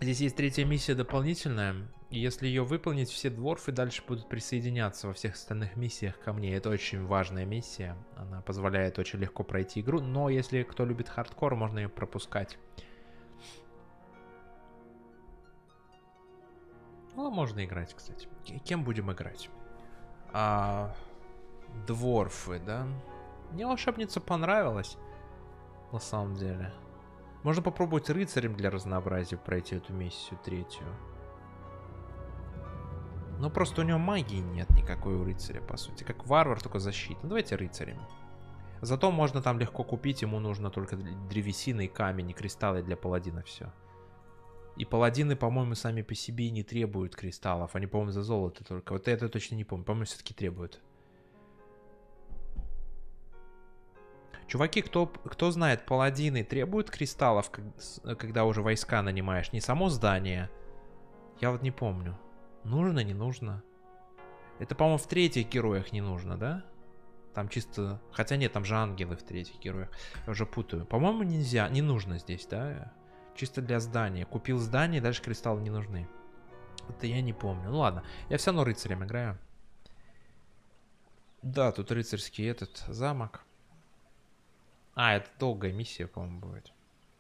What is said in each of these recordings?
Здесь есть третья миссия дополнительная. И если ее выполнить, все дворфы дальше будут присоединяться во всех остальных миссиях ко мне. Это очень важная миссия. Она позволяет очень легко пройти игру. Но если кто любит хардкор, можно ее пропускать. Ну, можно играть, кстати. Кем будем играть? Дворфы, да? Мне волшебница понравилась. На самом деле. Можно попробовать рыцарем для разнообразия пройти эту миссию третью. Но просто у него магии нет никакой у рыцаря, по сути. Как варвар, только защита. Ну, давайте рыцарем. Зато можно там легко купить. Ему нужно только древесина и камень, и кристаллы для паладина, все. И паладины, по-моему, сами по себе не требуют кристаллов. Они, по-моему, за золото только. Вот это точно не помню. По-моему, все-таки требуют. Чуваки, кто знает, паладины требуют кристаллов, когда уже войска нанимаешь? Не само здание. Я вот не помню. Нужно, не нужно? Это, по-моему, в третьих героях не нужно, да? Там чисто... Хотя нет, там же ангелы в третьих героях. Я уже путаю. По-моему, нельзя. Не нужно здесь, да? Чисто для здания. Купил здание, дальше кристаллы не нужны. Это я не помню. Ну ладно. Я все равно рыцарем играю. Да, тут рыцарский этот замок. А, это долгая миссия, по-моему, будет.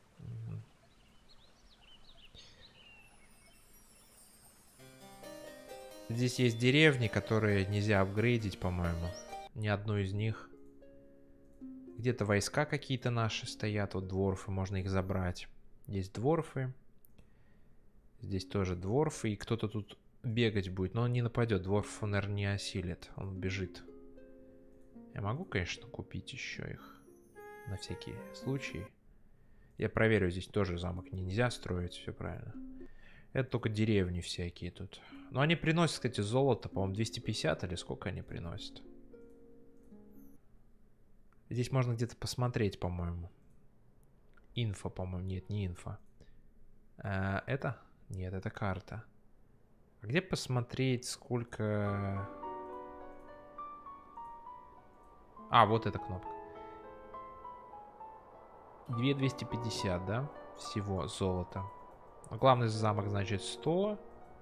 Здесь есть деревни, которые нельзя апгрейдить, по-моему. Ни одну из них. Где-то войска какие-то наши стоят. Вот дворфы, можно их забрать. Есть дворфы. Здесь тоже дворфы. И кто-то тут бегать будет. Но он не нападет. Дворф, он, наверное, не осилит. Он бежит. Я могу, конечно, купить еще их. На всякий случай. Я проверю, здесь тоже замок нельзя строить. Все правильно. Это только деревни всякие тут. Но они приносят, кстати, золото, по-моему, 250 или сколько они приносят. Здесь можно где-то посмотреть, по-моему. Инфо, по-моему. Нет, не инфо. Это? Нет, это карта. А где посмотреть, сколько... А, вот эта кнопка. 2250, да? Всего золота. Главный замок, значит, 100.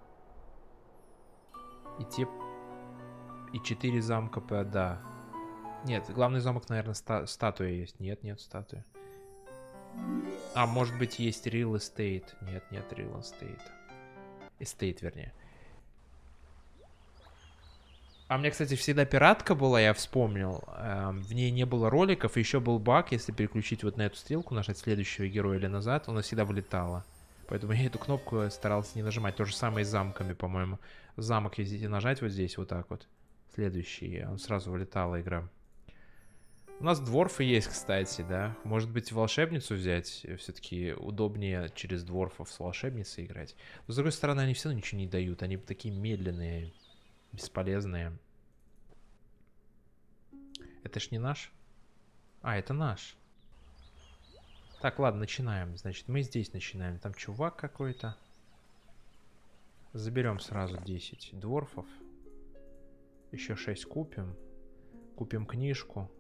И 4 замка, да. Нет, главный замок, наверное, статуя есть. Нет, нет статуи. А, может быть, есть Real Estate. Нет, нет Real Estate. Estate, вернее. А у меня, кстати, всегда пиратка была, я вспомнил. В ней не было роликов, еще был баг. Если переключить вот на эту стрелку, нажать следующего героя или назад, она всегда вылетала. Поэтому я эту кнопку старался не нажимать. То же самое и с замками, по-моему. Замок, если нажать вот здесь, вот так вот. Следующий, он сразу вылетала игра. У нас дворфы есть, кстати, да. Может быть, волшебницу взять? Все-таки удобнее через дворфов с волшебницей играть. Но, с другой стороны, они все равно ничего не дают. Они такие медленные, бесполезные. Это ж не наш? А, это наш. Так, ладно, начинаем. Значит, мы здесь начинаем. Там чувак какой-то. Заберем сразу 10 дворфов. Еще 6 купим. Купим книжку.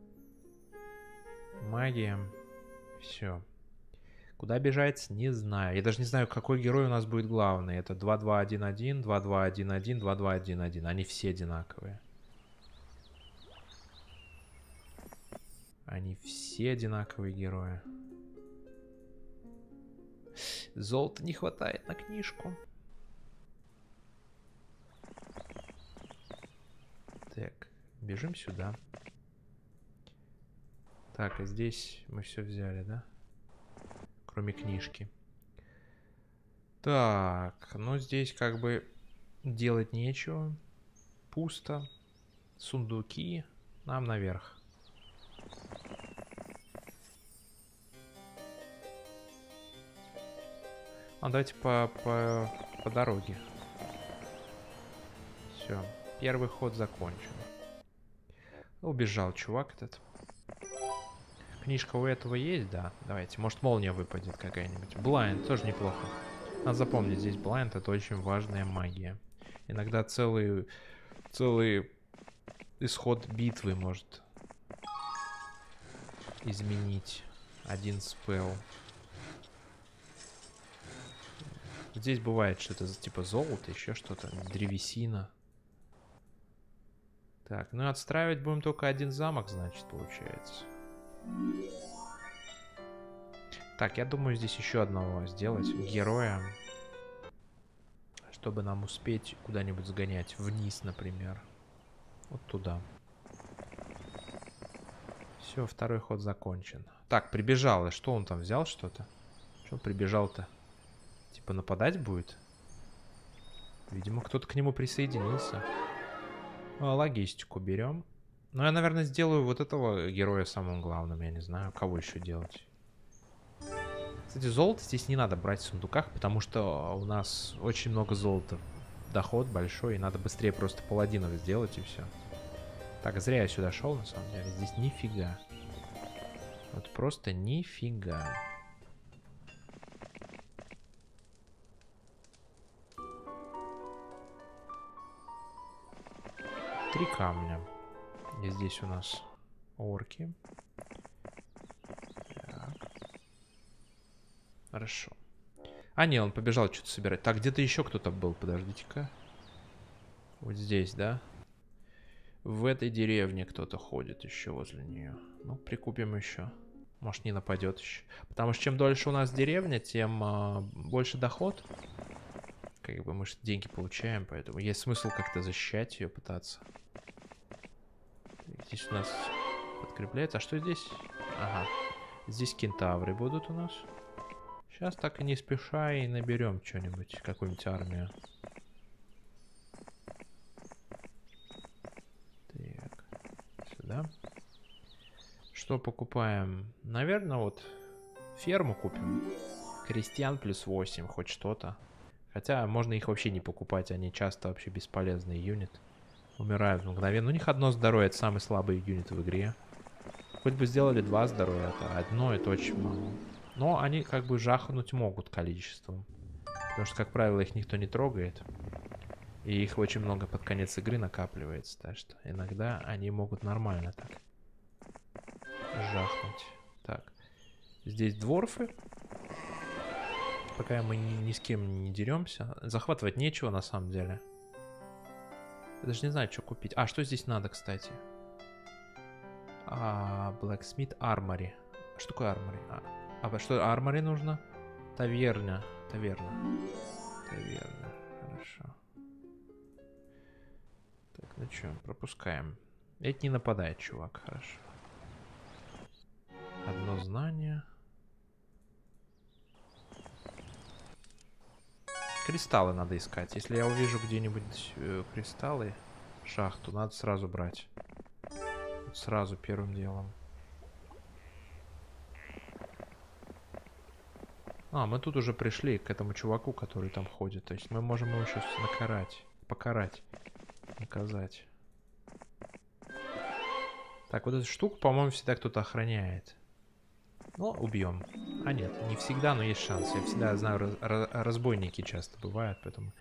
Магия. Все. Куда бежать? Не знаю. Я даже не знаю, какой герой у нас будет главный. Это 2211, 2211, 2211. Они все одинаковые. Они все одинаковые герои. Золота не хватает на книжку. Так, бежим сюда. Так, а здесь мы все взяли, да? Кроме книжки. Так, ну здесь как бы делать нечего. Пусто. Сундуки. Нам наверх. Давайте по дороге. Все. Первый ход закончен. Убежал чувак этот. Книжка у этого есть, да? Давайте. Может, молния выпадет какая-нибудь. Блайнд тоже неплохо. Надо запомнить, здесь блайнд — это очень важная магия. Иногда целый исход битвы может изменить один спелл. Здесь бывает что-то типа золото, еще что-то, древесина. Так, ну и отстраивать будем только один замок, значит, получается. Так, я думаю, здесь еще одного сделать героя, чтобы нам успеть куда-нибудь сгонять. Вниз, например. Вот туда. Все, второй ход закончен. Так, прибежал. И что он там взял что-то? Что прибежал-то? Типа нападать будет? Видимо, кто-то к нему присоединился. Логистику берем. Ну, я, наверное, сделаю вот этого героя самым главным. Я не знаю, кого еще делать. Кстати, золото здесь не надо брать в сундуках, потому что у нас очень много золота. Доход большой, и надо быстрее просто паладинов сделать, и все. Так, зря я сюда шел, на самом деле. Здесь нифига. Вот просто нифига. Три камня. И здесь у нас орки. Так. Хорошо. А, не, он побежал что-то собирать. Так, где-то еще кто-то был, подождите-ка. Вот здесь, да? В этой деревне кто-то ходит еще возле нее. Ну, прикупим еще. Может, не нападет еще. Потому что чем дольше у нас деревня, тем больше доход. Как бы мы же деньги получаем, поэтому есть смысл как-то защищать ее, пытаться. Здесь у нас подкрепляется. А что здесь? Ага. Здесь кентавры будут у нас. Сейчас так и не спеша и наберем что-нибудь, какую-нибудь армию. Так, сюда. Что покупаем? Наверное, вот ферму купим. Крестьян плюс 8, хоть что-то. Хотя можно их вообще не покупать, они часто вообще бесполезные юнит. Умирают мгновенно. У них одно здоровье, это самый слабый юнит в игре. Хоть бы сделали 2 здоровья, это одно, это очень мало. Но они как бы жахнуть могут количеством. Потому что, как правило, их никто не трогает. И их очень много под конец игры накапливается. Так что иногда они могут нормально так жахнуть. Так. Здесь дворфы. Пока мы ни с кем не деремся. Захватывать нечего на самом деле. Я даже не знаю, что купить. А, что здесь надо, кстати? Blacksmith Armory. Что такое Armory? А что Armory нужно? Таверна. Таверна. Хорошо. Так, ну что, пропускаем. Это не нападает, чувак. Хорошо. Одно знание. Кристаллы надо искать. Если я увижу где-нибудь кристаллы, шахту, надо сразу брать. Вот сразу первым делом. А, мы тут уже пришли к этому чуваку, который там ходит. То есть мы можем его сейчас покарать, наказать. Так, вот эту штуку, по-моему, всегда кто-то охраняет. Ну, убьем. А нет, не всегда, но есть шанс. Я всегда знаю, разбойники часто бывают, поэтому...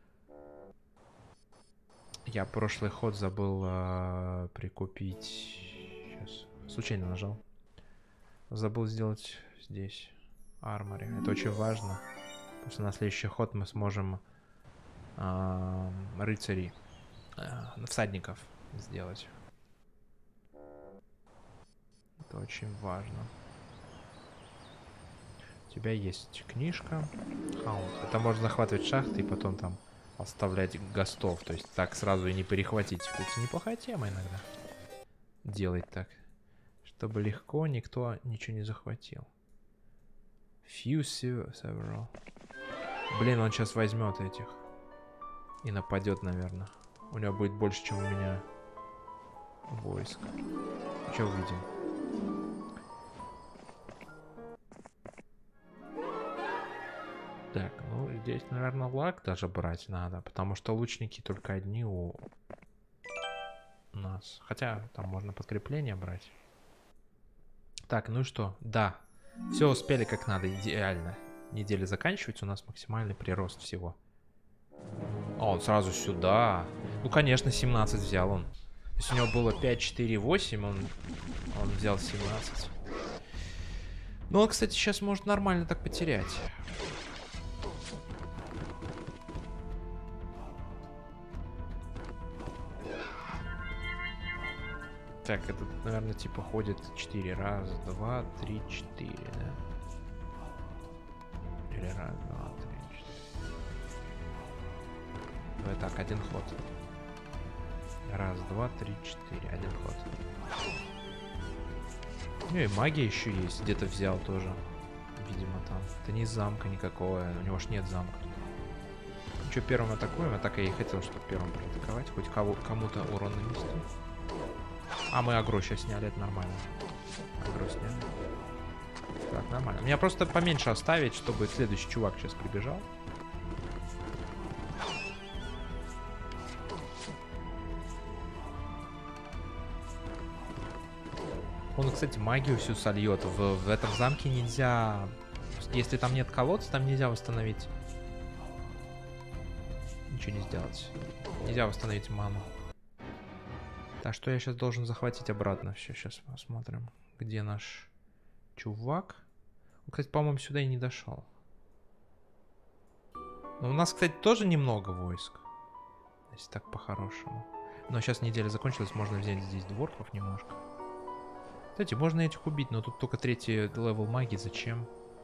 Я прошлый ход забыл прикупить... Сейчас, случайно нажал. Забыл сделать здесь армори. Это очень важно. Потому что на следующий ход мы сможем рыцарей, всадников сделать. Это очень важно. У тебя есть книжка. Хаунд. Это можно захватывать шахты и потом там оставлять гостов. То есть так сразу и не перехватить. Это неплохая тема иногда. Делать так. Чтобы легко никто ничего не захватил. Few several. Блин, он сейчас возьмет этих. И нападет, наверное. У него будет больше, чем у меня войск. Что увидим? Так, ну здесь, наверное, лак даже брать надо, потому что лучники только одни у нас. Хотя там можно подкрепление брать. Так, ну и что? Да, все успели как надо, идеально. Неделя заканчивается, у нас максимальный прирост всего. А, он сразу сюда. Ну, конечно, 17 взял он. То есть у него было 5, 4, 8, он взял 17. Ну, он, кстати, сейчас может нормально так потерять. Так, это, наверное, типа ходит 4. Раз, два, три, 4, да? Или раз, два, три, 4. Давай так, один ход. Раз, два, три, 4. Один ход. Ну и магия еще есть. Где-то взял тоже. Видимо, там. Это не из замка никакого. У него ж нет замка. Ну что, первым атакуем? А так я и хотел, чтобы первым проатаковать. Хоть кому-то урон нанести. А мы агро сейчас сняли, это нормально. Агро сняли. Так, нормально. Меня просто поменьше оставить, чтобы следующий чувак сейчас прибежал. Он, кстати, магию всю сольет. В этом замке нельзя... Если там нет колодца, там нельзя восстановить. Ничего не сделать. Нельзя восстановить ману. Так, что я сейчас должен захватить обратно? Все, сейчас посмотрим. Где наш чувак? Он, кстати, по-моему, сюда и не дошел. Но у нас, кстати, тоже немного войск. Если так по-хорошему. Но сейчас неделя закончилась, можно взять здесь дворфов немножко. Кстати, можно этих убить, но тут только 3-й левел магии. Зачем?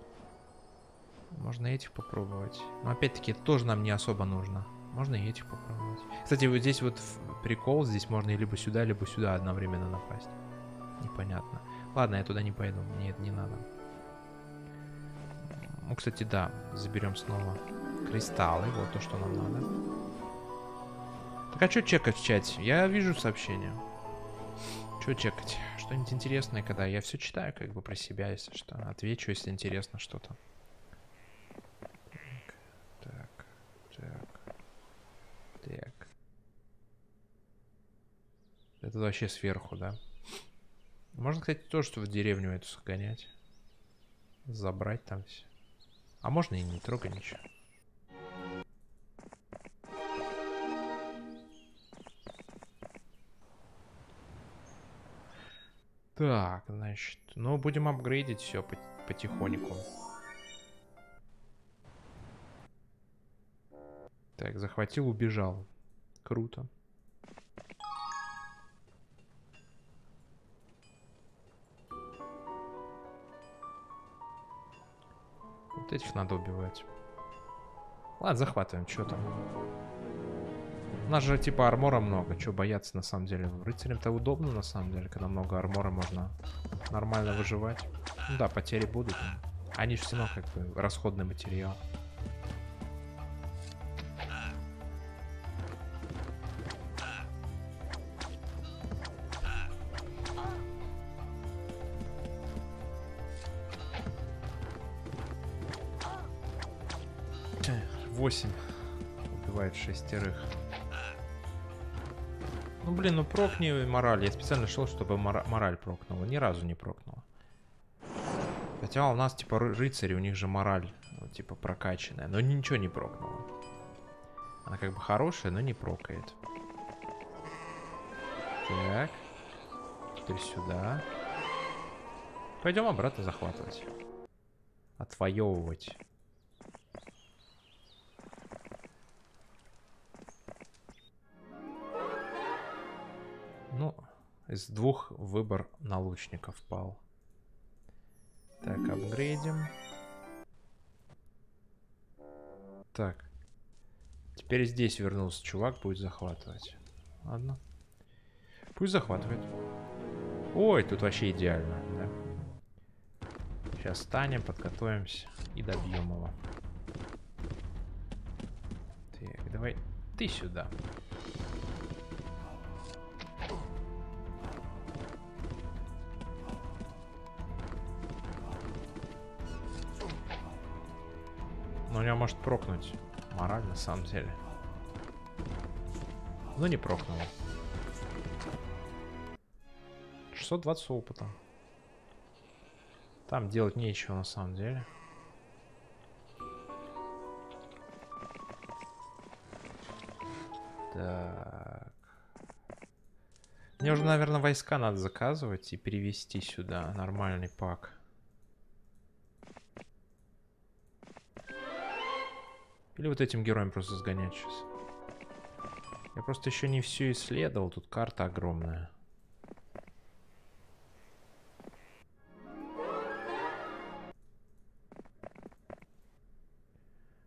Можно этих попробовать. Но опять-таки, это тоже нам не особо нужно. Можно и этих попробовать. Кстати, вот здесь вот прикол. Здесь можно и либо сюда одновременно напасть. Непонятно. Ладно, я туда не пойду. Мне это не надо. Ну, кстати, да. Заберем снова кристаллы. Вот то, что нам надо. Так, а что чекать в чате? Я вижу сообщения. Что чекать? Что-нибудь интересное, когда я все читаю, как бы про себя, если что. Отвечу, если интересно что-то. Так. Это вообще сверху, да? Можно, кстати, тоже что в деревню эту сгонять. Забрать там все. А можно и не трогать ничего. Так, значит, ну будем апгрейдить все потихоньку. Так, захватил, убежал. Круто. Вот этих надо убивать. Ладно, захватываем, что там. У нас же типа армора много, чего бояться на самом деле. Рыцарям-то удобно на самом деле, когда много армора можно нормально выживать. Ну да, потери будут. Они же все равно как бы расходный материал. Восемь. Убивает 6. Ну блин, ну прокни мораль. Я специально шел, чтобы мораль прокнула. Ни разу не прокнула. Хотя у нас типа рыцари, у них же мораль ну, типа прокачанная. Но ничего не прокнула. Она как бы хорошая, но не прокает. Так. Теперь сюда. Пойдем обратно захватывать. Отвоевывать. Ну, из 2 выбор на лучников пал. Так, апгрейдим. Так. Теперь здесь вернулся чувак, будет захватывать. Ладно. Пусть захватывает. Ой, тут вообще идеально, да? Сейчас встанем, подготовимся и добьем его. Так, давай ты сюда. Но у него может прокнуть мораль на самом деле. Но не прокнуло. 620 опыта. Там делать нечего на самом деле. Так. Мне уже, наверное, войска надо заказывать и перевести сюда. Нормальный пак. Или вот этим героем просто сгонять сейчас. Я просто еще не все исследовал. Тут карта огромная.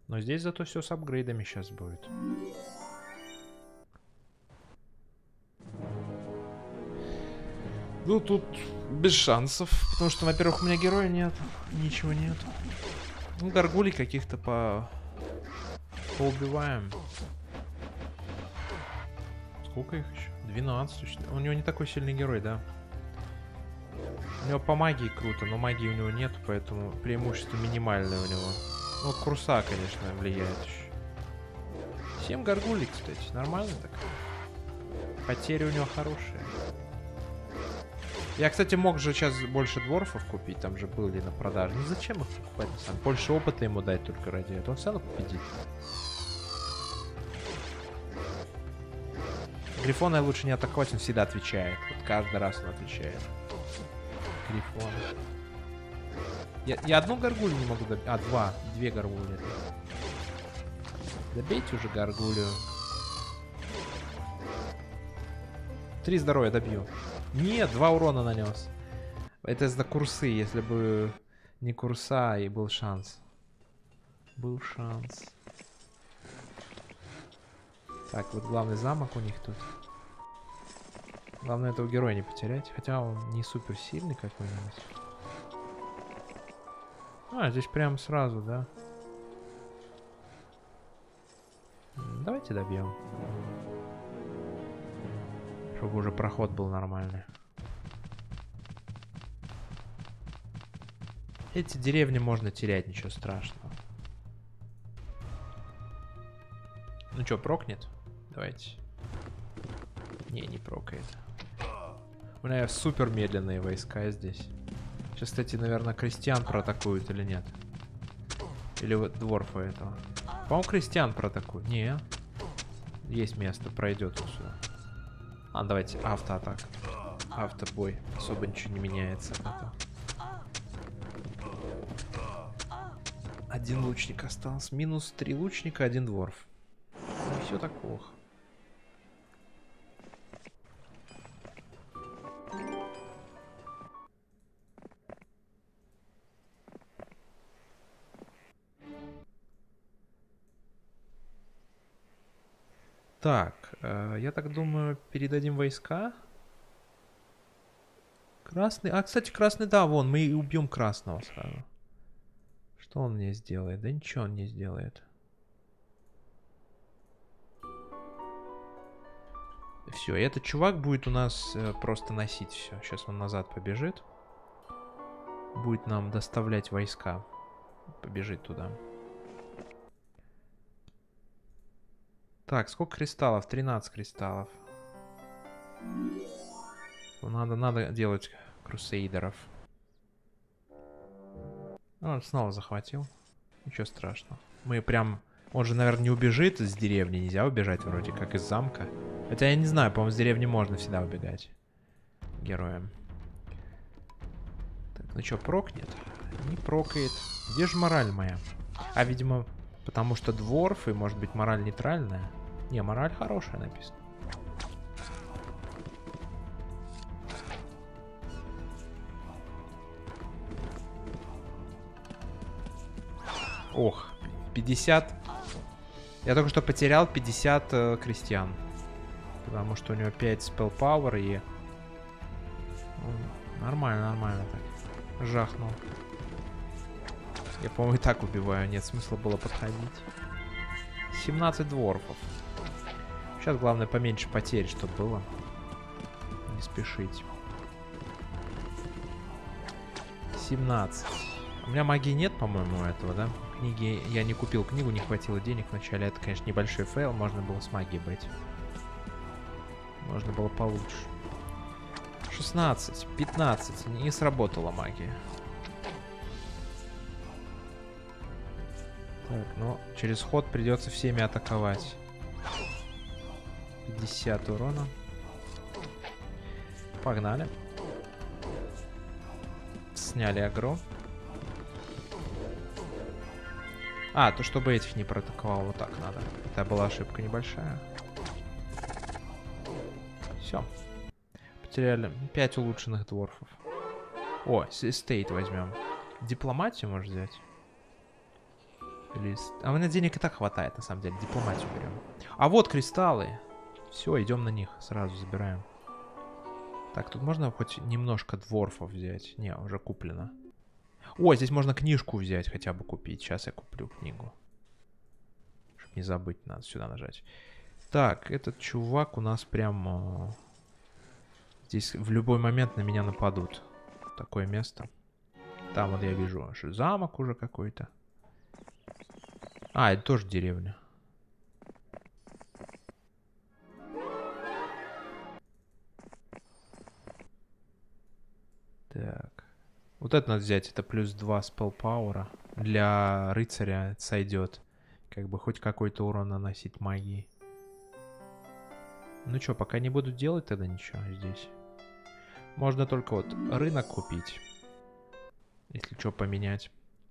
Но здесь зато все с апгрейдами сейчас будет. Ну, тут без шансов. Потому что, во-первых, у меня героя нет. Ничего нет. Ну, горгулей каких-то поубиваем. Сколько их еще? 12. У него не такой сильный герой, да? У него по магии круто, но магии у него нет, поэтому преимущество минимальное у него. Ну, вот курса, конечно, влияет еще. 7 горгулей, кстати. Нормально так. Потери у него хорошие. Я, кстати, мог же сейчас больше дворфов купить. Там же были на продаже. Ну зачем их покупать? Больше опыта ему дать только ради этого. Он все равно победит. Грифона лучше не атаковать, он всегда отвечает. Вот каждый раз он отвечает. Грифон. Я одну горгулю не могу добить. А, две горгули. Добейте уже горгулю. 3 здоровья добью. Нет, 2 урона нанес. Это из-за курсы. Если бы не курса, и был шанс. Был шанс. Так, вот главный замок у них тут. Главное этого героя не потерять. Хотя он не супер сильный какой-нибудь. А, здесь прям сразу, да? Давайте добьем. Чтобы уже проход был нормальный. Эти деревни можно терять, ничего страшного. Ну что, прокнет? Давайте. Не прокает. У меня супер медленные войска здесь. Сейчас, кстати, наверное, крестьян проатакуют или нет? Или вот дворфа этого. По-моему, крестьян проатакуют. Не. Есть место, пройдет он сюда. А, давайте автоатак. Автобой. Особо ничего не меняется от этого. 1 лучник остался. Минус 3 лучника, 1 дворф. Не все так плохо. Так, я так думаю, передадим войска. Красный. А, кстати, красный, да, вон, мы и убьем красного сразу. Что он мне сделает? Да ничего он не сделает. Все, этот чувак будет у нас просто носить все. Сейчас он назад побежит. Будет нам доставлять войска. Побежит туда. Так, сколько кристаллов? 13 кристаллов. Надо делать крусейдеров. Он снова захватил. Ничего страшного. Мы прям... Он же, наверное, не убежит из деревни. Нельзя убежать вроде как из замка. Хотя я не знаю, по-моему, с деревни можно всегда убегать. Героям. Так, ну что, прокнет? Не прокает. Где же мораль моя? А, видимо, потому что дворфы, может быть, мораль нейтральная. Не, мораль хорошая написана. Ох, 50. Я только что потерял 50 крестьян. Потому что у него 5 spell power и... Нормально, нормально так. Жахнул. Я, по-моему, и так убиваю. Нет смысла было подходить. 17 дворфов. Сейчас главное поменьше потерь, чтобы было. Не спешить. 17. У меня магии нет, по-моему, у этого, да? Книги... Я не купил книгу, не хватило денег вначале. Это, конечно, небольшой фейл. Можно было с магией быть. Можно было получше. 16, 15. Не сработала магия. Так, ну, через ход придется всеми атаковать. 50 урона. Погнали. Сняли агро. А, то чтобы этих не проатаковал, вот так надо. Это была ошибка небольшая. Все. Потеряли 5 улучшенных дворфов. О, эстейт возьмем. Дипломатию можешь взять? А у меня денег и так хватает, на самом деле. Дипломатию берем. А вот кристаллы. Все, идем на них. Сразу забираем. Так, тут можно хоть немножко дворфов взять? Не, уже куплено. О, здесь можно книжку взять, хотя бы купить. Сейчас я куплю книгу. Чтоб не забыть, надо сюда нажать. Так, этот чувак у нас прям... Здесь в любой момент на меня нападут. Такое место. Там вот я вижу, что замок уже какой-то. А, это тоже деревня. Так. Вот это надо взять. Это плюс 2 спеллпауэра. Для рыцаря сойдет. Как бы хоть какой-то урон наносить магией. Ну что, пока не буду делать тогда ничего здесь. Можно только вот рынок купить. Если что поменять.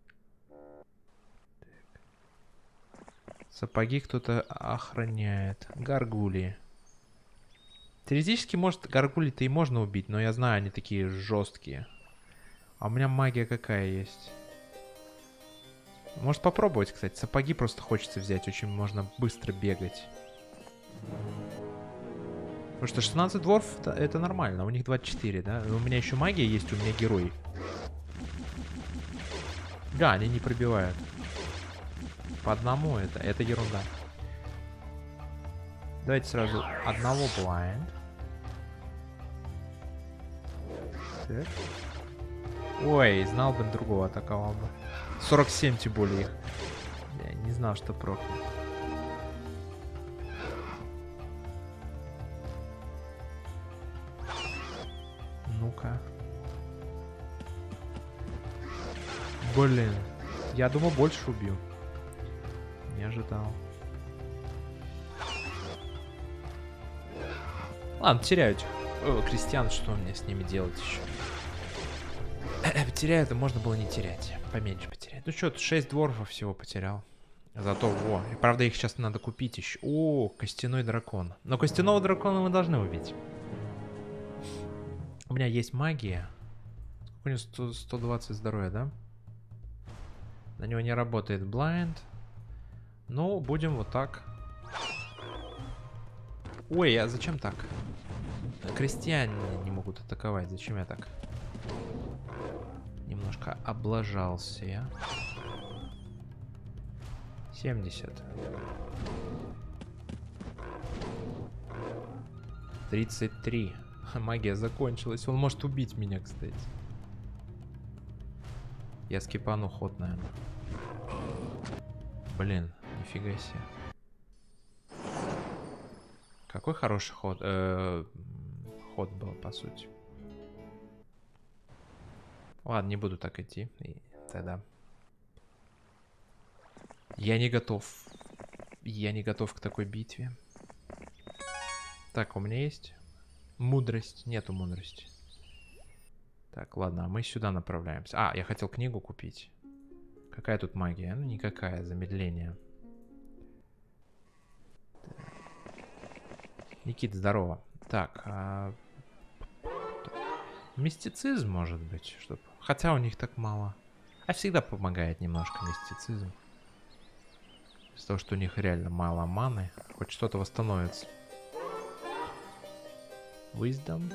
Так. Сапоги кто-то охраняет. Гаргулии. Теоретически, может, гаргулей-то и можно убить, но я знаю, они такие жесткие. А у меня магия какая есть? Может попробовать, кстати. Сапоги просто хочется взять. Очень можно быстро бегать. Потому что 16 дворф это нормально. У них 24, да? У меня еще магия есть, у меня герой. Да, они не пробивают. По одному это ерунда. Давайте сразу одного blind. Так. Ой, знал бы, другого атаковал бы. 47 тем более их. Я не знал, что прокнет. Ну-ка. Блин. Я думал, больше убью. Не ожидал. Ладно, теряю этих крестьян. Что мне с ними делать еще? Потеряю, это можно было не терять. Поменьше потерять. Ну что, 6 дворфов всего потерял. Зато, во. И правда, их сейчас надо купить еще. О, костяной дракон. Но костяного дракона мы должны убить. У меня есть магия. Сколько у него? 120 здоровья, да? На него не работает blind. Ну, будем вот так. Ой, а зачем так? Крестьяне не могут атаковать. Зачем я так? Немножко облажался я. 70. 33. Магия закончилась. Он может убить меня, кстати. Я скипану ход, наверное. Блин, нифига себе. Какой хороший ход. Ход был, по сути. Ладно, не буду так идти. И тогда. Я не готов. Я не готов к такой битве. Так, у меня есть мудрость. Нету мудрости. Так, ладно, а мы сюда направляемся. А, я хотел книгу купить. Какая тут магия? Ну, никакая. Замедление. Никит, здорово. Так, мистицизм, может быть, чтобы... Хотя у них так мало. А всегда помогает немножко мистицизм. Из-за того, что у них реально мало маны. Хоть что-то восстановится. Wisdom.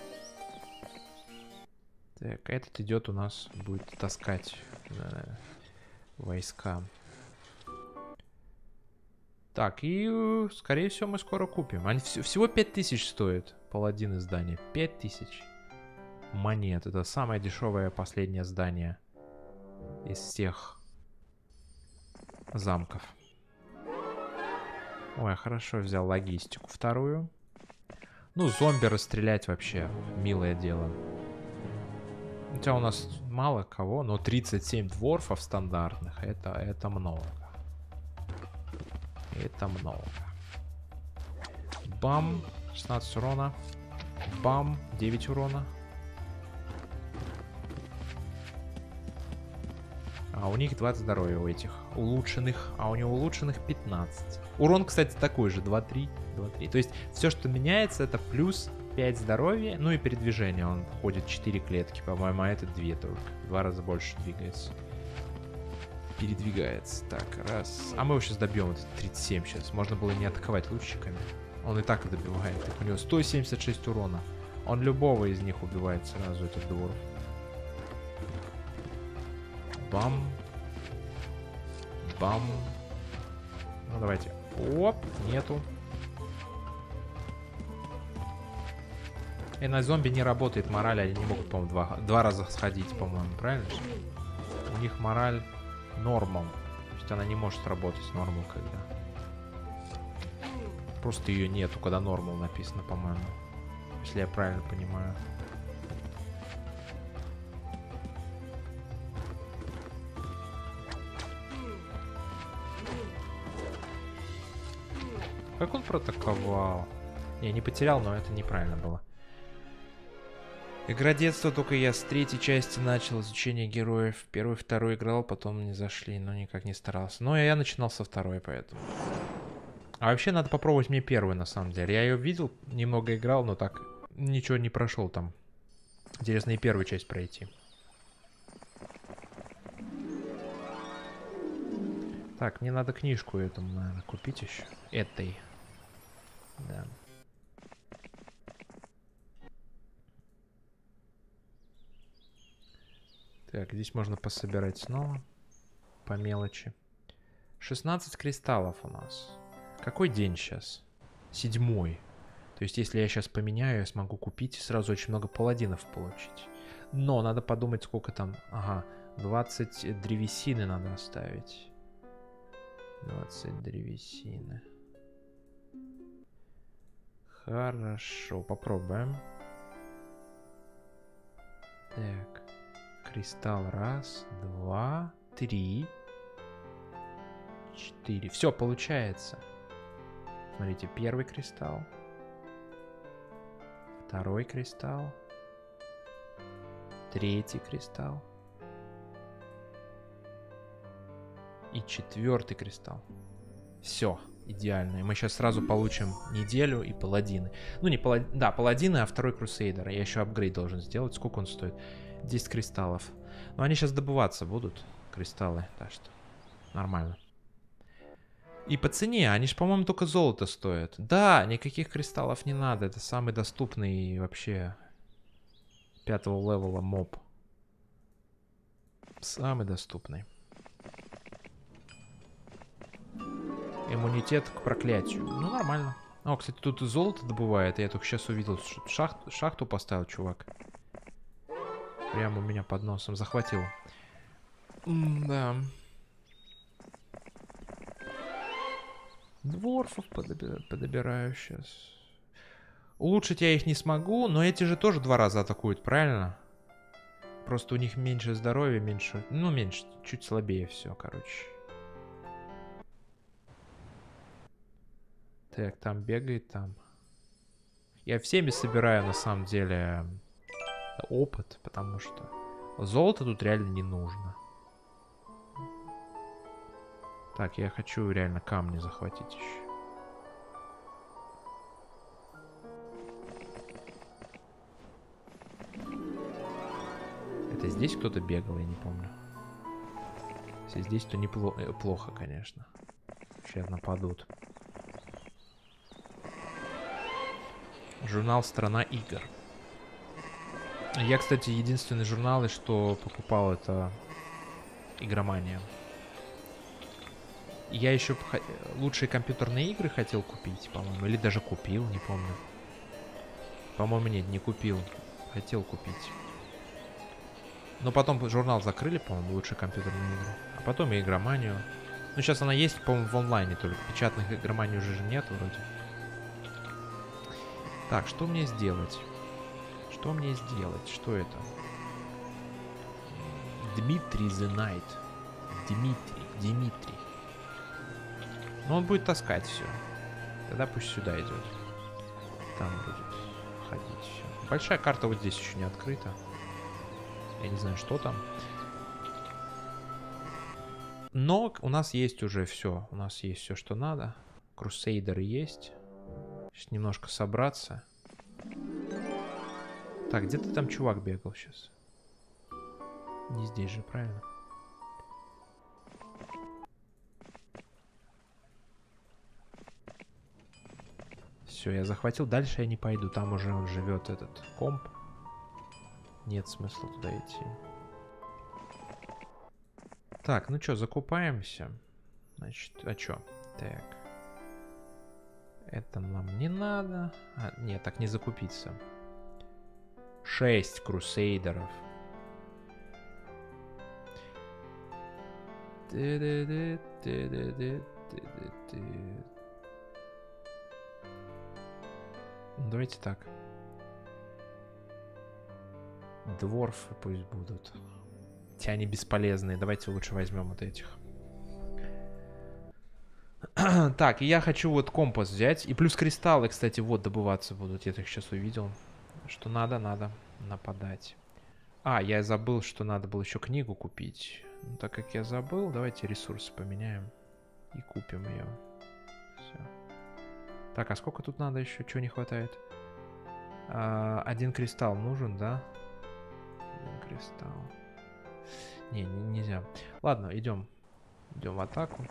Так, этот идет у нас, будет таскать войска. Так, и скорее всего мы скоро купим. Они всего 5000 стоит. Паладин издание. 5000 монет. Это самое дешевое последнее здание из всех замков. Ой, я хорошо взял логистику вторую. Ну, зомби расстрелять вообще милое дело. Хотя у нас мало кого, но 37 дворфов стандартных. Это много. Это много. Бам. 16 урона. Бам. 9 урона. А у них 20 здоровья у этих улучшенных. А у него улучшенных 15. Урон, кстати, такой же. 2-3. 2-3. То есть все, что меняется, это плюс 5 здоровья. Ну и передвижение. Он ходит 4 клетки, по-моему, а это 2 только. В 2 раза больше двигается. передвигается. Так, раз. А мы его сейчас добьем. Вот 37 сейчас. Можно было не атаковать лучниками. Он и так добивает. Так, у него 176 урона. Он любого из них убивает сразу, этот дворф. Бам. Бам. Ну, давайте. Оп, нету. И на зомби не работает мораль. Они не могут, по-моему, два раза сходить, по-моему. Правильно же? У них мораль нормал. То есть она не может работать с нормал, когда... Просто ее нету, когда нормал написано, по-моему. Если я правильно понимаю. Как он протаковал? Не потерял, но это неправильно было. Игра детства, только я с третьей части начал изучение героев. Первый, второй играл, потом не зашли, но никак не старался. Но я начинал со второй, поэтому. А вообще надо попробовать мне первую, на самом деле. Я ее видел, немного играл, но так ничего не прошел там. Интересно и первую часть пройти. Так, мне надо книжку этому, наверное, купить еще. Этой. Да. Так, здесь можно пособирать снова. По мелочи. 16 кристаллов у нас. Какой день сейчас? 7-й. То есть, если я сейчас поменяю, я смогу купить и сразу очень много паладинов получить. Но надо подумать, сколько там... Ага, 20 древесины надо оставить. 20 древесины. Хорошо, попробуем. Так. Кристалл. Раз, два, три, 4. Все, получается. Смотрите, первый кристалл. Второй кристалл. Третий кристалл. И 4-й кристалл. Все, идеально. И мы сейчас сразу получим неделю и паладины. Ну, не паладины, да, паладины, а второй крусейдер. Я еще апгрейд должен сделать. Сколько он стоит? 10 кристаллов. Но они сейчас добываться будут, кристаллы. Так что нормально. И по цене, они же, по-моему, только золото стоят. Да, никаких кристаллов не надо. Это самый доступный вообще 5-го левела моб. Самый доступный. Иммунитет к проклятию. Ну, нормально. О, кстати, тут и золото добывает. Я только сейчас увидел, что шахту поставил, чувак. Прямо у меня под носом захватил. Да. Дворфов подобираю сейчас. Улучшить я их не смогу, но эти же тоже 2 раза атакуют, правильно? Просто у них меньше здоровья, меньше... Ну, меньше, чуть слабее все, короче. Так, там бегает, там. Я всеми собираю, на самом деле, опыт, потому что золото тут реально не нужно. Так, я хочу реально камни захватить еще. Это здесь кто-то бегал, я не помню. Если здесь, то неплохо, конечно. Сейчас нападут. Журнал «Страна игр». Я, кстати, единственный журнал, что покупал, это Игромания. Я еще лучшие компьютерные игры хотел купить, по-моему. Или даже купил, не помню. По-моему, нет, не купил. Хотел купить. Но потом журнал закрыли, по-моему, лучшие компьютерные игры. А потом и Игроманию. Ну, сейчас она есть, по-моему, в онлайне только. Печатных Игроманий уже же нет вроде. Так, что мне сделать? Что мне сделать? Что это? Дмитрий the Knight. Дмитрий. Но он будет таскать все. Тогда пусть сюда идет. Там будет ходить все. Большая карта вот здесь еще не открыта. Я не знаю, что там. Но у нас есть уже все. У нас есть все, что надо. Крусейдеры есть. Сейчас немножко собраться. Так, где-то там чувак бегал сейчас. Не здесь же, правильно? Все, я захватил. Дальше я не пойду. Там уже он живет, этот комп. Нет смысла туда идти. Так, ну что, закупаемся. Значит, а что? Так. Это нам не надо. А, нет, так не закупиться. 6 крусейдеров. Давайте так. Дворфы пусть будут. Те они бесполезные. Давайте лучше возьмем вот этих. Так, и я хочу вот компас взять. И плюс кристаллы, кстати, вот добываться будут. Я их сейчас увидел. Что надо нападать. А, я забыл, что надо было еще книгу купить. Ну, так как я забыл, давайте ресурсы поменяем. И купим ее. Все. Так, а сколько тут надо еще? Чего не хватает? 1 кристалл нужен, да? 1 кристалл. Не, нельзя. Ладно, идем. Идем в атаку.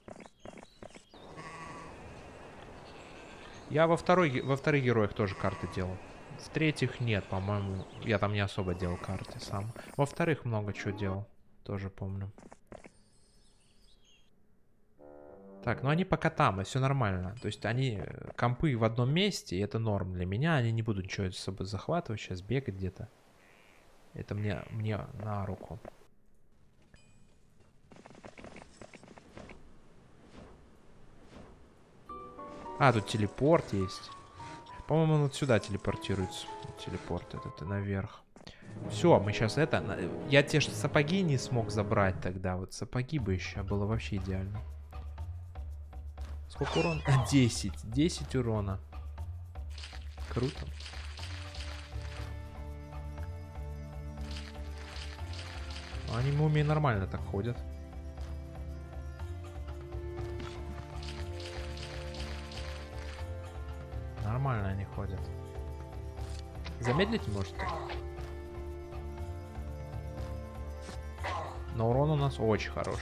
Я во вторых героях тоже карты делал. В третьих нет, по-моему. Я там не особо делал карты сам. Во вторых много чего делал. Тоже помню. Так, ну они пока там, и все нормально. То есть они компы в одном месте, и это норм для меня. Они не будут ничего с собой захватывать, сейчас бегать где-то. Это мне на руку. А, тут телепорт есть. По-моему, он вот сюда телепортируется. Телепорт этот и наверх. Все, мы сейчас это... Я те же сапоги не смог забрать тогда. Вот сапоги бы еще было вообще идеально. Сколько урона? 10. 10 урона. Круто. Они мумии нормально так ходят. Нормально они ходят. Замедлить можете? Но урон у нас очень хороший.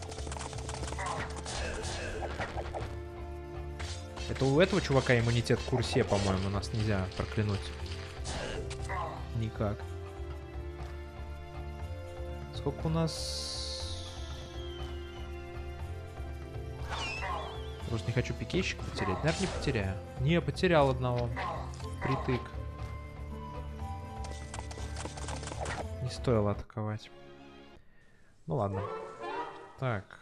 Это у этого чувака иммунитет к курсе, по-моему, нас нельзя проклянуть. Никак. Сколько у нас... Просто не хочу пикейщика потерять. Наверное, не потеряю. Не, потерял одного. Притык. Не стоило атаковать. Ну ладно. Так.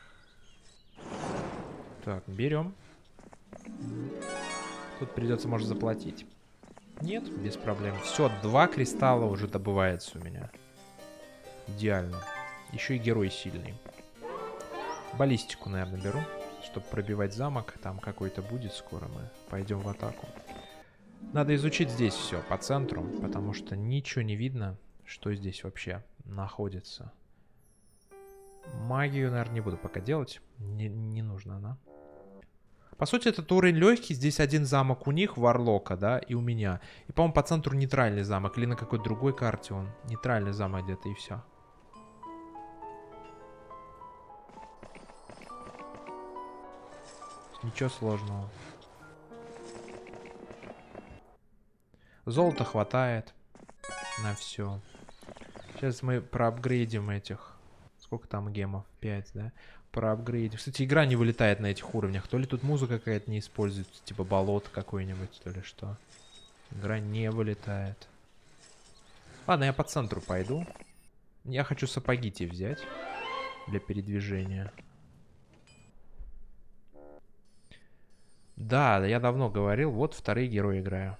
Так, берем. Тут придется, может, заплатить. Нет, без проблем. Все, 2 кристалла уже добывается у меня. Идеально. Еще и герой сильный. Баллистику, наверное, беру, чтобы пробивать замок. Там какой-то будет скоро, мы пойдем в атаку. Надо изучить здесь все по центру, потому что ничего не видно, что здесь вообще находится. Магию, наверное, не буду пока делать. Не нужна она. По сути, этот уровень легкий. Здесь один замок у них, Варлока, да, и у меня. И, по-моему, по центру нейтральный замок. Или на какой-то другой карте он. Нейтральный замок где-то, и все. Ничего сложного. Золота хватает на все. Сейчас мы проапгрейдим этих. Сколько там гемов? 5, да? Проапгрейдим. Кстати, игра не вылетает на этих уровнях. То ли тут музыка какая-то не используется, типа болото какой-нибудь, то ли что. Игра не вылетает. Ладно, я по центру пойду. Я хочу сапоги те взять для передвижения. Да, я давно говорил, вот вторые герои играю.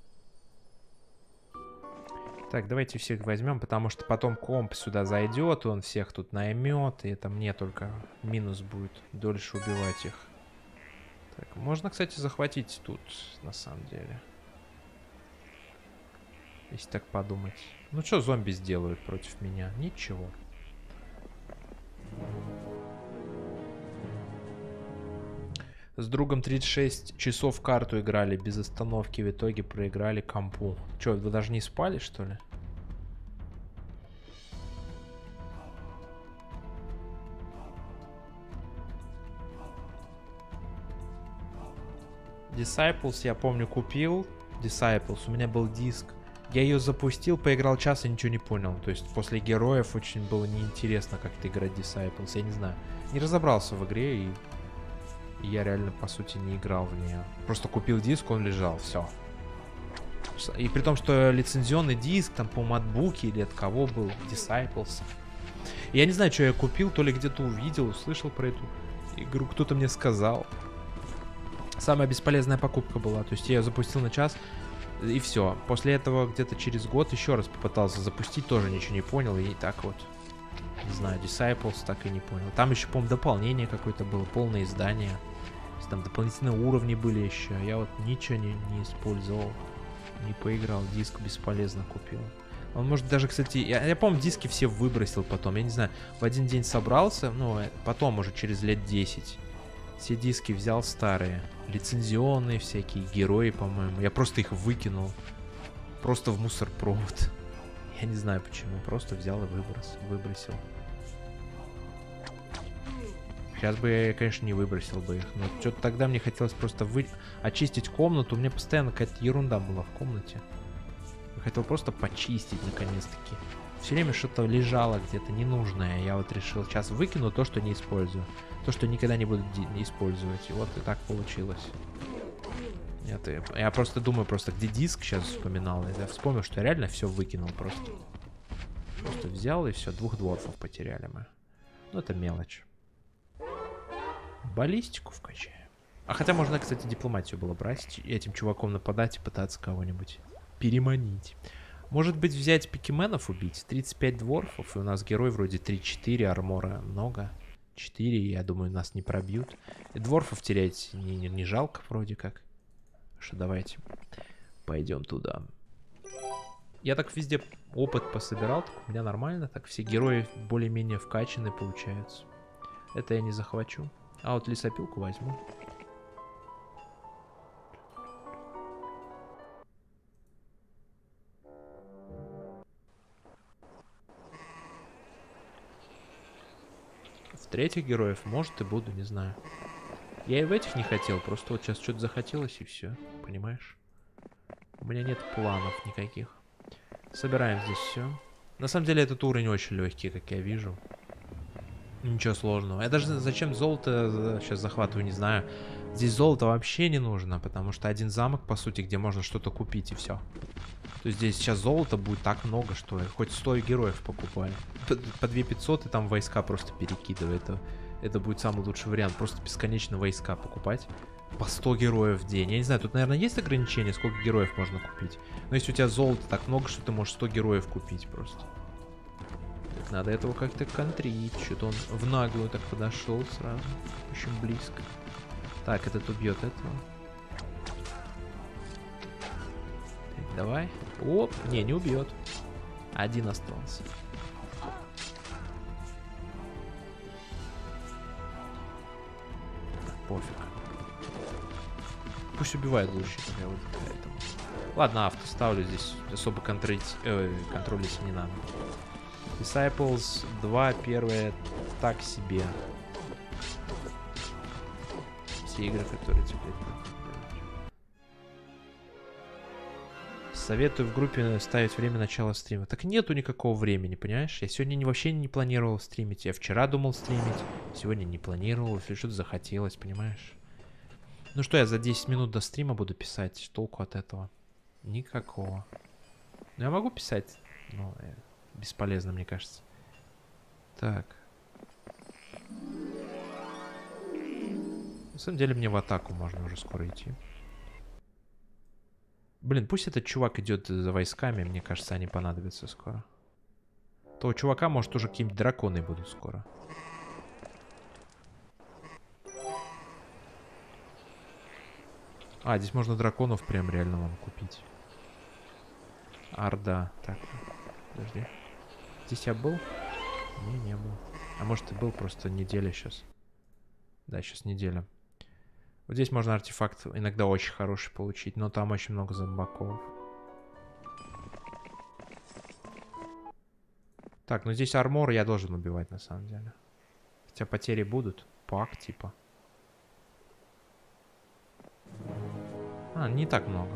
Так, давайте всех возьмем, потому что потом комп сюда зайдет, он всех тут наймет, и это мне только минус будет дольше убивать их. Так, можно, кстати, захватить тут, на самом деле. Если так подумать. Ну, что зомби сделают против меня? Ничего. С другом 36 часов карту играли без остановки, в итоге проиграли компу. Че, вы даже не спали, что ли? Disciples, я помню, купил. Disciples, у меня был диск. Я ее запустил, поиграл час и ничего не понял. То есть после героев очень было неинтересно как-то играть Disciples. Я не знаю. Не разобрался в игре и я реально, по сути, не играл в нее. Просто купил диск, он лежал, все. И при том, что лицензионный диск, там, по-моему, от Буки или от кого был, Disciples. Я не знаю, что я купил, то ли где-то увидел, услышал про эту игру, кто-то мне сказал. Самая бесполезная покупка была. То есть я ее запустил на час, и все. После этого где-то через год еще раз попытался запустить, тоже ничего не понял, и так вот. Не знаю, Disciples так и не понял. Там еще, по-моему, дополнение какое-то было, полное издание. Там дополнительные уровни были еще. Я вот ничего не использовал. Не поиграл, диск бесполезно купил. Он может даже, кстати... Я помню, диски все выбросил потом. Я не знаю, в один день собрался, ну, потом уже через лет 10. Все диски взял старые. Лицензионные всякие, герои, по-моему. Я просто их выкинул. Просто в мусорпровод. Я не знаю почему. Просто взял и выбросил. Сейчас бы я, конечно, не выбросил бы их. Но что-то тогда мне хотелось просто очистить комнату. У меня постоянно какая-то ерунда была в комнате. Я хотел просто почистить, наконец-таки. Все время что-то лежало где-то ненужное. Я вот решил, сейчас выкину то, что не использую. То, что никогда не буду использовать. И вот и так получилось. Я просто думаю, где диск сейчас вспоминал. Я вспомнил, что я реально все выкинул просто. Просто взял и все, 2 дворфов потеряли мы. Ну, это мелочь. Баллистику вкачаем. А хотя можно, кстати, дипломатию было брать. Этим чуваком нападать и пытаться кого-нибудь переманить. Может быть, взять пикименов убить? 35 дворфов, и у нас герой вроде 3-4, армора много. 4, я думаю, нас не пробьют. И дворфов терять не жалко вроде как. Что давайте пойдем туда. Я так везде опыт пособирал, так у меня нормально. Так все герои более-менее вкачаны получаются. Это я не захвачу. А вот лесопилку возьму. В третьих героев, может, и буду, не знаю. Я и в этих не хотел, просто вот сейчас что-то захотелось и все, понимаешь? У меня нет планов никаких. Собираем здесь все. На самом деле этот уровень очень легкий, как я вижу. Ничего сложного. Я даже зачем золото сейчас захватываю, не знаю. Здесь золото вообще не нужно, потому что один замок, по сути, где можно что-то купить и все. То есть здесь сейчас золота будет так много, что хоть 100 героев покупаю. По 2500 и там войска просто перекидываю. Это будет самый лучший вариант. Просто бесконечно войска покупать. По 100 героев в день. Я не знаю, тут, наверное, есть ограничение, сколько героев можно купить. Но если у тебя золота так много, что ты можешь 100 героев купить просто. Так, надо этого как-то контрить. Что-то он в наглую так подошел сразу. Очень близко. Так, этот убьет этого. Так, давай. Оп, не убьет. Один остался. Пофиг. Пусть убивает лучше, я вот поэтому. Ладно, авто ставлю здесь. Особо контролить не надо. Disciples 2 первые так себе. Все игры, которые теперь будут делать. Советую в группе ставить время начала стрима. Так нету никакого времени, понимаешь? Я сегодня вообще не планировал стримить. Я вчера думал стримить. Сегодня не планировал. Если что-то захотелось, понимаешь? Ну что, я за 10 минут до стрима буду писать. Толку от этого? Никакого. Но я могу писать, но бесполезно, мне кажется. Так. На самом деле мне в атаку можно уже скоро идти. Блин, пусть этот чувак идет за войсками. Мне кажется, они понадобятся скоро. Того чувака, может, уже какие-нибудь драконы будут скоро. А, здесь можно драконов прям реально вам купить. Орда. Так, подожди. Здесь я был? Не был. А может и был, просто неделя сейчас. Да, сейчас неделя. Вот здесь можно артефакт иногда очень хороший получить, но там очень много зомбаков. Так, ну здесь армор я должен убивать на самом деле. Хотя потери будут. Пак типа. А, не так много.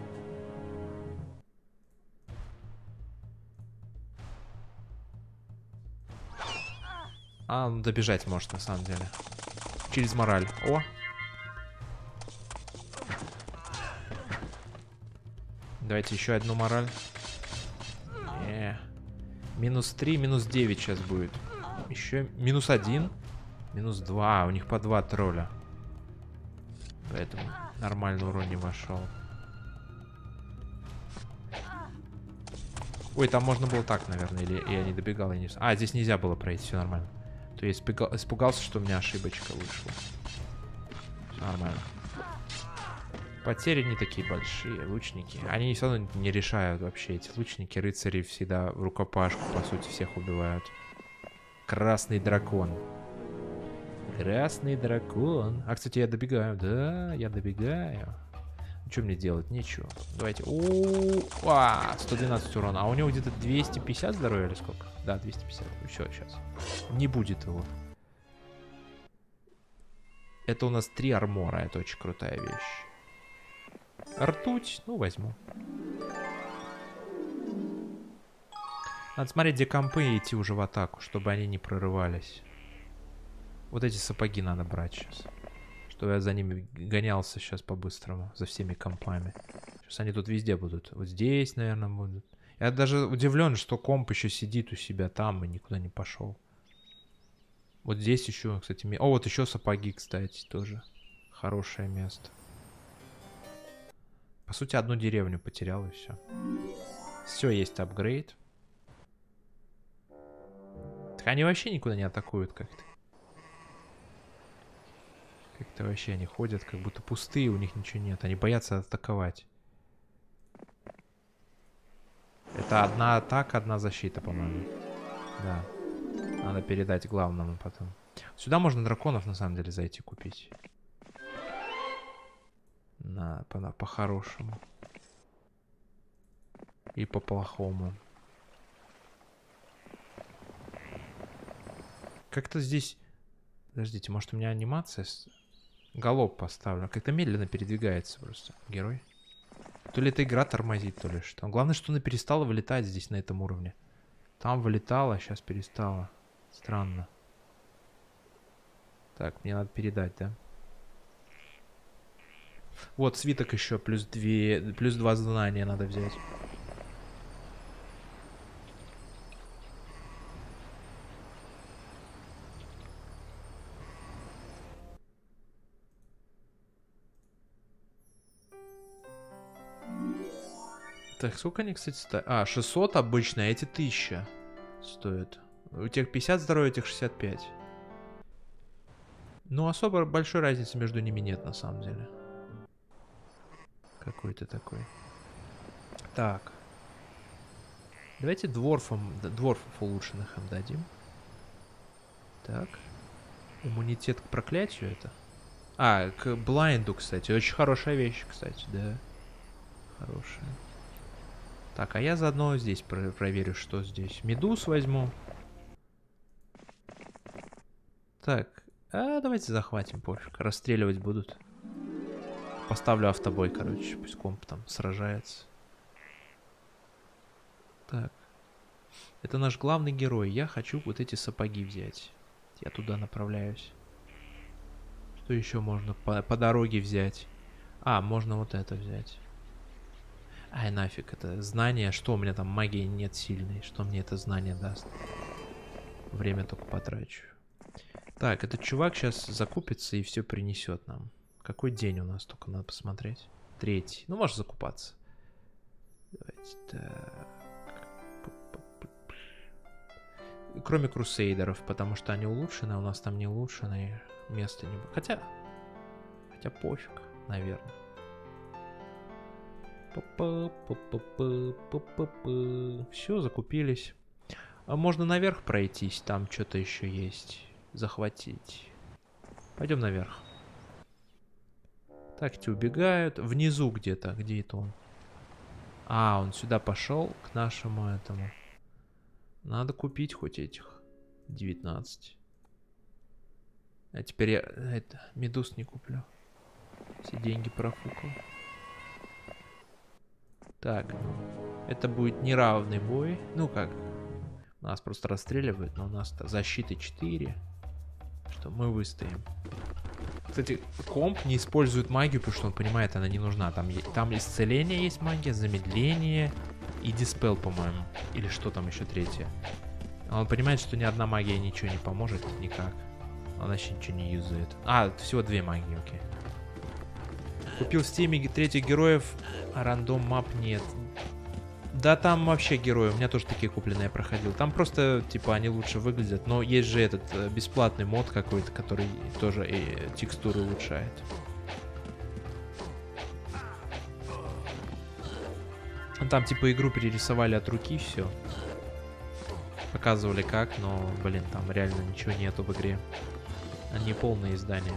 А, он добежать может, на самом деле. Через мораль. О! Давайте еще одну мораль. Минус 3, минус 9 сейчас будет. Еще минус 1. Минус 2. У них по 2 тролля. Поэтому нормальный урон не вошел. Ой, там можно было так, наверное. Или я не добегал, я не... А, здесь нельзя было пройти, все нормально. То есть испугался, что у меня ошибочка вышла. Все нормально. Потери не такие большие, лучники. Они все равно не решают вообще. Эти лучники, рыцари всегда в рукопашку, по сути, всех убивают. Красный дракон. Красный дракон. А, кстати, я добегаю. Да, я добегаю. Что мне делать? Ничего. Давайте. 112 урона. А у него где-то 250 здоровья или сколько? Да, 250. Все, сейчас. Не будет его. Это у нас 3 армора. Это очень крутая вещь. Ртуть, ну возьму. Надо смотреть, где компы, и идти уже в атаку, чтобы они не прорывались. Вот эти сапоги надо брать сейчас. Чтобы я за ними гонялся сейчас по-быстрому, за всеми компами. Сейчас они тут везде будут. Вот здесь, наверное, будут. Я даже удивлен, что комп еще сидит у себя там и никуда не пошел. Вот здесь еще, кстати... О, вот еще сапоги, кстати, тоже. Хорошее место. По сути, одну деревню потерял, и все. Все, есть апгрейд. Так они вообще никуда не атакуют как-то. Как-то вообще они ходят, как будто пустые, у них ничего нет. Они боятся атаковать. Это одна атака, одна защита, по-моему. Да. Надо передать главному потом. Сюда можно драконов, на самом деле, зайти купить. По-хорошему. И по-плохому. Как-то здесь... Подождите, может у меня анимация... Галоп поставлю. Как-то медленно передвигается просто герой. То ли эта игра тормозит, то ли что. Главное, что она перестала вылетать здесь, на этом уровне. Там вылетала, а сейчас перестала. Странно. Так, мне надо передать, да? Вот, свиток еще, плюс 2 знания надо взять. Так, сколько они, кстати, стоят? А, 600 обычно, а эти 1000 стоят. У тех 50 здоровья, у тех 65. Ну, особо большой разницы между ними нет, на самом деле. Какой-то такой. Так. Давайте дворфов улучшенных им дадим. Так. Иммунитет к проклятию это. А, к блайнду, кстати. Очень хорошая вещь, кстати, да. Хорошая. Так, а я заодно здесь проверю, что здесь. Медуз возьму. Так, давайте захватим, пофиг. Расстреливать будут. Поставлю автобой, короче. Пусть комп там сражается. Так. Это наш главный герой. Я хочу вот эти сапоги взять. Я туда направляюсь. Что еще можно по дороге взять? А, можно вот это взять. Ай, нафиг, это знание. Что у меня там магии нет сильной? Что мне это знание даст? Время только потрачу. Так, этот чувак сейчас закупится и все принесет нам. Какой день у нас? Только надо посмотреть. 3. Ну, можешь закупаться. Давайте так. Кроме крусейдеров, потому что они улучшены, а у нас там не улучшенные. Места не будет. Хотя пофиг, наверное. Все, закупились. А можно наверх пройтись, там что-то еще есть. Захватить. Пойдем наверх. Так, эти убегают. Внизу где-то. Где это он? А, он сюда пошел, к нашему этому. Надо купить хоть этих 19. А теперь я медуз не куплю. Все деньги профукал. Так, это будет неравный бой. Ну как, нас просто расстреливают, но у нас защиты 4. Что мы выстоим. Кстати, комп не использует магию, потому что он понимает, она не нужна. Там исцеление есть магия, замедление и диспел, по-моему. Или что там еще третье. Он понимает, что ни одна магия ничего не поможет никак. Он вообще ничего не юзает. А, всего 2 магии, окей. Купил в Стиме 3 героев, а рандом мап нет. Да там вообще герои, у меня тоже такие купленные я проходил. Там просто, типа, они лучше выглядят. Но есть же этот бесплатный мод какой-то, который тоже текстуры улучшает. Там, типа, игру перерисовали от руки, все. Показывали как, но, блин, там реально ничего нету в игре. Они полные издания.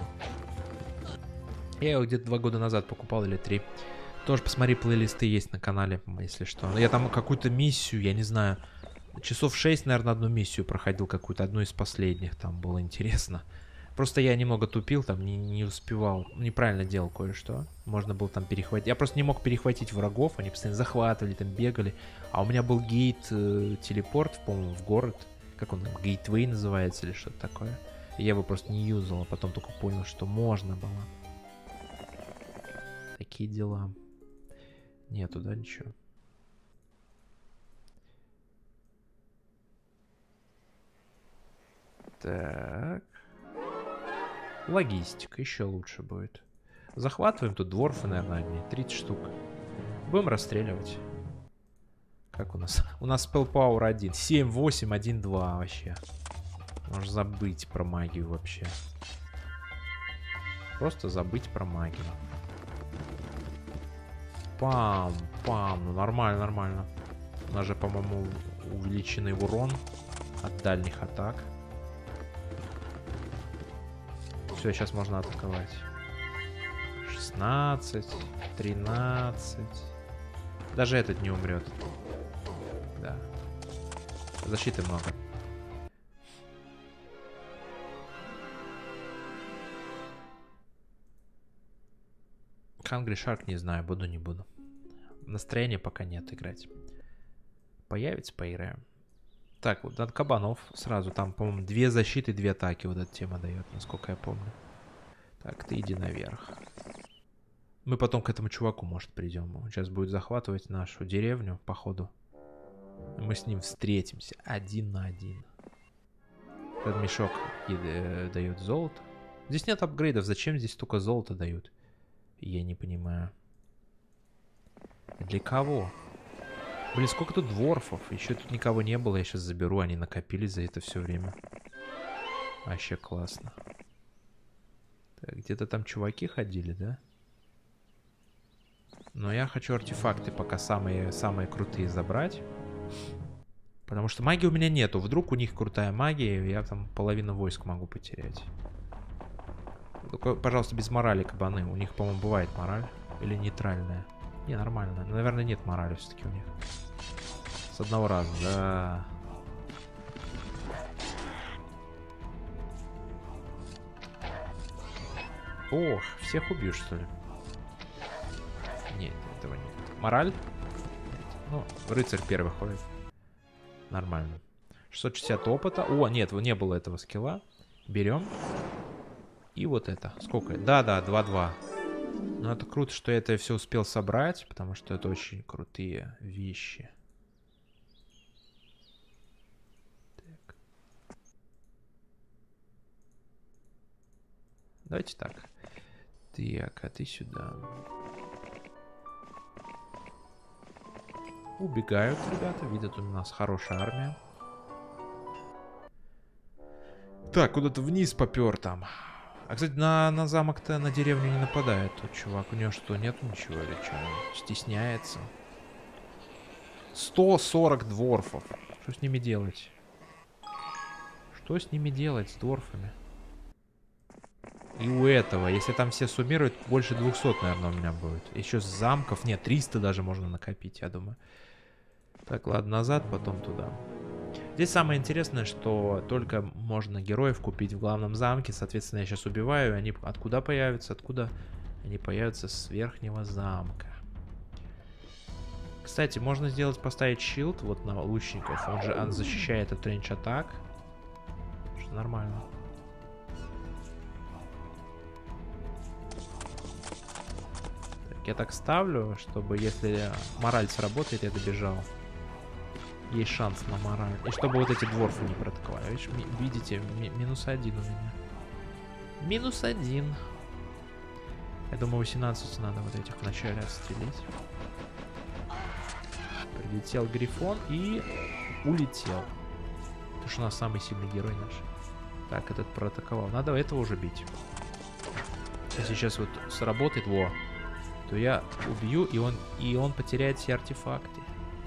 Я его где-то 2 года назад покупал, или 3. Тоже посмотри, плейлисты есть на канале, если что. Я там какую-то миссию, я не знаю, часов 6, наверное, одну миссию проходил какую-то, одну из последних, там было интересно. Просто я немного тупил, там не успевал, неправильно делал кое-что. Можно было там перехватить. Я просто не мог перехватить врагов, они постоянно захватывали, там бегали. А у меня был гейт-телепорт, по-моему, в город. Как он там, гейтвей называется или что-то такое. И я его просто не юзал, а потом только понял, что можно было. Такие дела. Нету, да, ничего? Так. Логистика еще лучше будет. Захватываем тут дворфы, наверное, одни. 30 штук. Будем расстреливать. Как у нас? У нас spell power 1. 7, 8, 1, 2 вообще. Можешь забыть про магию вообще. Просто забыть про магию. Пам, пам. Ну нормально, нормально. У нас же, по-моему, увеличенный урон от дальних атак. Все, сейчас можно атаковать. 16, 13. Даже этот не умрет. Да. Защиты много. Hungry Shark не знаю, буду, не буду. Настроения пока нет играть. Появится, поиграем. Так, вот от кабанов сразу. Там, по-моему, 2 защиты, 2 атаки вот эта тема дает, насколько я помню. Так, ты иди наверх. Мы потом к этому чуваку, может, придем. Он сейчас будет захватывать нашу деревню, походу. Мы с ним встретимся 1 на 1. Этот мешок дает золото. Здесь нет апгрейдов. Зачем здесь только золото дают? Я не понимаю. Для кого? Блин, сколько тут дворфов? Еще тут никого не было. Я сейчас заберу. Они накопились за это все время. Вообще классно. Так, где-то там чуваки ходили, да? Но я хочу артефакты пока самые крутые забрать. Потому что магии у меня нету. Вдруг у них крутая магия, я там половину войск могу потерять. Только, пожалуйста, без морали, кабаны. У них, по-моему, бывает мораль. Или нейтральная. Не, нормально. Наверное, нет морали все-таки у них. С одного раза, да. Ох, всех убьешь, что ли? Нет, этого нет. Мораль? Ну, рыцарь первый ходит. Нормально. 660 опыта. О, нет, не было этого скилла. Берем. И вот это. Сколько? Да-да, 2-2. Но это круто, что я это все успел собрать, потому что это очень крутые вещи. Так. Давайте так. Так, а ты сюда. Убегают ребята. Видят, у нас хорошая армия. Так, куда-то вниз попер там. А, кстати, на замок-то, на деревню не нападает тот чувак. У него что, нет ничего или что? Он стесняется. 140 дворфов. Что с ними делать? Что с ними делать, с дворфами? И у этого, если там все суммируют, больше 200, наверное, у меня будет. Еще с замков, нет, 300 даже можно накопить, я думаю. Так, ладно, назад, потом туда. Здесь самое интересное, что только можно героев купить в главном замке. Соответственно, я сейчас убиваю. Они откуда появятся? Откуда они появятся? С верхнего замка. Кстати, можно сделать, поставить щит вот на лучников. Он защищает от рейндж атак. Что нормально. Так, я так ставлю, чтобы если мораль сработает, я добежал. Есть шанс на мораль. И чтобы вот эти дворфы не проатаковали. Видите, -1 у меня. -1. Я думаю, 18 надо вот этих вначале отстрелить. Прилетел Грифон и улетел. Потому что у нас самый сильный герой наш. Так, этот проатаковал. Надо этого уже бить. Если сейчас вот сработает, то я убью, и он потеряет все артефакты.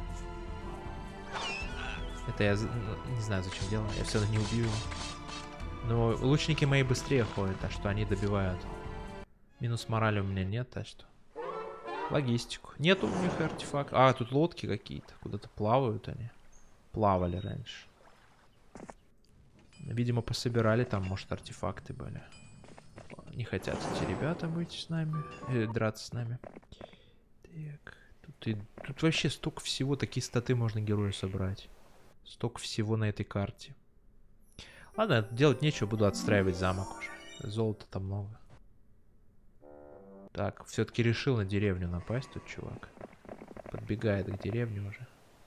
Это я не знаю, зачем делаю. Я все равно не убью его. Но лучники мои быстрее ходят, так что они добивают. Минус морали у меня нет, так что... Логистику. Нет у них артефакт. А, тут лодки какие-то. Куда-то плавают они. Плавали раньше. Видимо, пособирали там, может, артефакты были. Не хотят эти ребята быть с нами. Драться с нами. Так. Тут вообще столько всего. Такие статы можно герою собрать. Столько всего на этой карте. Ладно, делать нечего. Буду отстраивать замок уже. Золота-то много. Так, все-таки решил на деревню напасть тут чувак. Подбегает к деревне уже.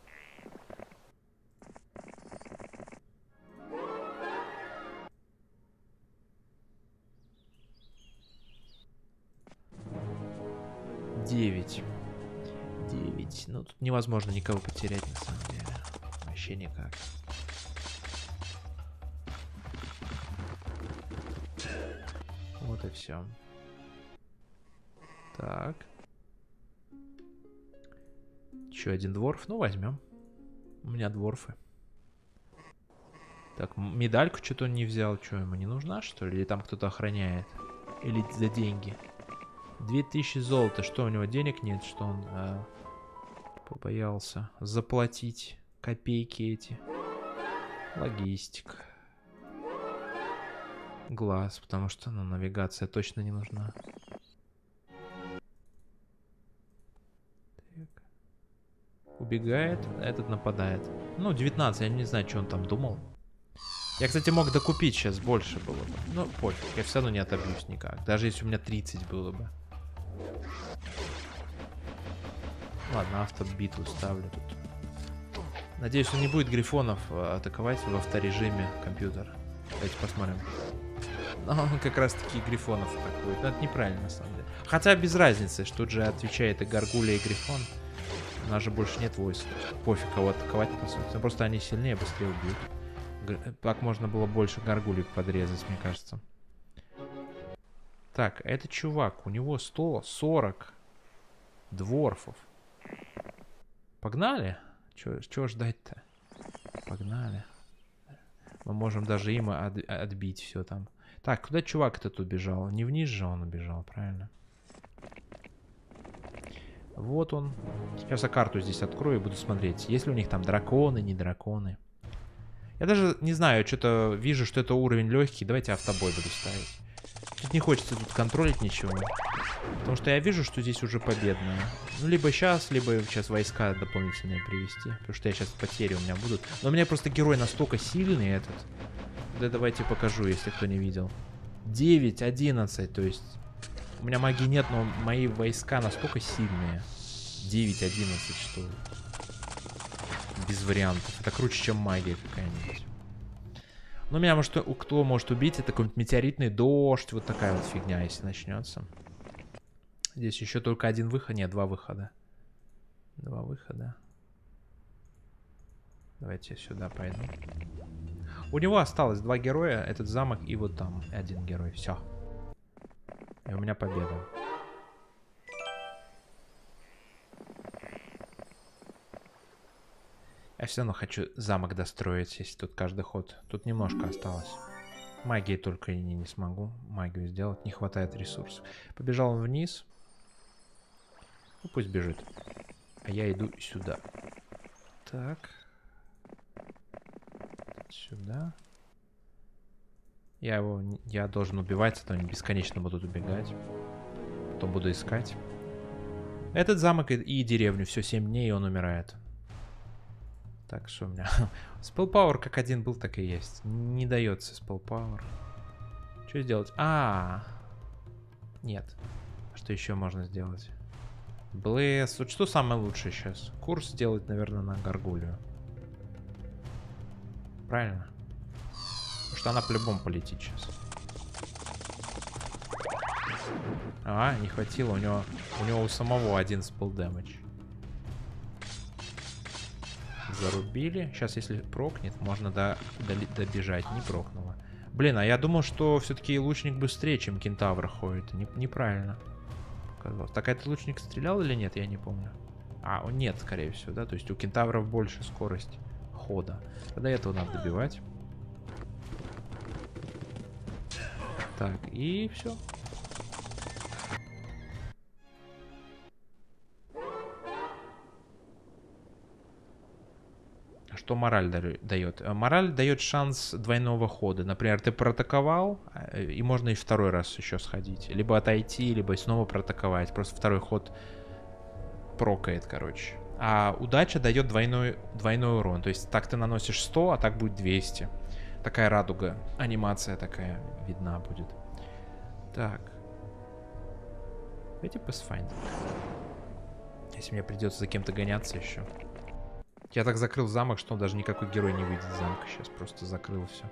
Девять. Ну, тут невозможно никого потерять, на самом деле. Вообще никак. Вот и все. Так. Еще один дворф. Ну, возьмем. У меня дворфы. Так, медальку что-то он не взял. Что, ему не нужна, что ли? Или там кто-то охраняет? Или за деньги? 2000 золота. Что, у него денег нет? Что он побоялся заплатить копейки эти? Логистика. Глаз, потому что, ну, навигация точно не нужна. Так. Убегает, этот нападает. Ну, 19, я не знаю, что он там думал. Я, кстати, мог докупить сейчас больше было бы. Ну, пофиг, я все равно не отобьюсь никак. Даже если у меня 30 было бы. Ладно, автобитву ставлю тут. Надеюсь, он не будет грифонов атаковать в авторежиме компьютер. Давайте посмотрим. Он как раз таки грифонов атакует. Но это неправильно, на самом деле. Хотя без разницы, что тут же отвечает и Гаргулья, и Грифон. У нас же больше нет войск. Пофиг, кого атаковать, по сути. Просто они сильнее, быстрее убьют. Так можно было больше Гаргулек подрезать, мне кажется. Так, это чувак. У него 140 дворфов. Погнали? Чего ждать-то? Погнали. Мы можем даже им отбить все там. Так, куда чувак этот убежал? Не вниз же он убежал, правильно? Вот он. Сейчас я карту здесь открою и буду смотреть. Есть ли у них там драконы, не драконы. Я даже не знаю, что-то вижу, что это уровень легкий. Давайте автобой буду ставить. Тут не хочется тут контролить ничего. Потому что я вижу, что здесь уже победная. Ну, либо сейчас войска дополнительные привести. Потому что я сейчас потери у меня будут. Но у меня просто герой настолько сильный этот. Да, давайте покажу, если кто не видел. 9-11, то есть... У меня магии нет, но мои войска настолько сильные. 9-11, что... Без вариантов. Это круче, чем магия какая-нибудь. Ну, меня может, кто может убить, это какой-нибудь метеоритный дождь. Вот такая вот фигня, если начнется. Здесь еще только один выход. Нет, два выхода. Два выхода. Давайте я сюда пойду. У него осталось два героя. Этот замок и вот там один герой. Все. И у меня победа. Я все равно хочу замок достроить, если тут каждый ход. Тут немножко осталось. Магии только и не смогу магию сделать. Не хватает ресурсов. Побежал он вниз. Ну, пусть бежит. А я иду сюда. Так. Сюда. Я должен убивать, а то они бесконечно будут убегать. Потом буду искать. Этот замок и деревню. Все, 7 дней, и он умирает. Так, что у меня? Spellpower как один был, так и есть. Не дается Spellpower. Что сделать? Нет. Что еще можно сделать? Блэс. Вот что самое лучшее сейчас? Курс сделать, наверное, на Гаргулью. Правильно? Потому что она по-любому полетит сейчас. Не хватило. У него у самого один спелл дэмэдж. Зарубили. Сейчас, если прокнет, можно добежать. Не прокнуло. Блин, а я думал, что все-таки лучник быстрее, чем кентавр ходит. Неправильно. Так, а этот лучник стрелял или нет? Я не помню. Нет, скорее всего, да? То есть у кентавров больше скорость хода. Тогда этого надо добивать. Так, и все. Что мораль дает? Мораль дает шанс двойного хода. Например, ты проатаковал, и можно и второй раз еще сходить. Либо отойти, либо снова проатаковать. Просто второй ход прокает, короче. А удача дает двойной урон. То есть так ты наносишь 100, а так будет 200. Такая радуга. Анимация такая видна будет. Так. Давайте Pathfinder. Если мне придется за кем-то гоняться еще. Я так закрыл замок, что даже никакой герой не выйдет из замка. Сейчас просто закрыл все.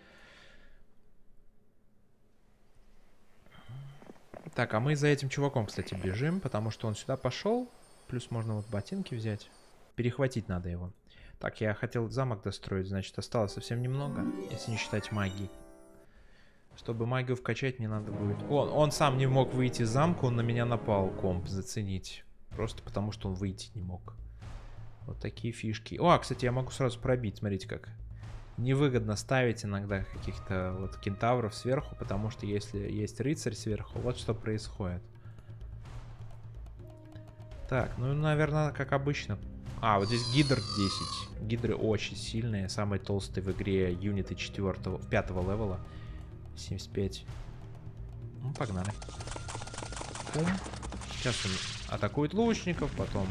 Так, а мы за этим чуваком, кстати, бежим, потому что он сюда пошел. Плюс можно вот ботинки взять. Перехватить надо его. Так, я хотел замок достроить, значит, осталось совсем немного, если не считать магии. Чтобы магию вкачать, мне надо будет... Он сам не мог выйти из замка, он на меня напал, комп, заценить. Просто потому, что он выйти не мог. Вот такие фишки. Кстати, я могу сразу пробить, смотрите как. Невыгодно ставить иногда каких-то вот кентавров сверху, потому что если есть рыцарь сверху, вот что происходит. Так, ну, наверное, как обычно. Вот здесь гидр 10. Гидры очень сильные. Самые толстые в игре юниты 5-го левела. 75. Ну, погнали. Пум. Сейчас он атакует лучников, потом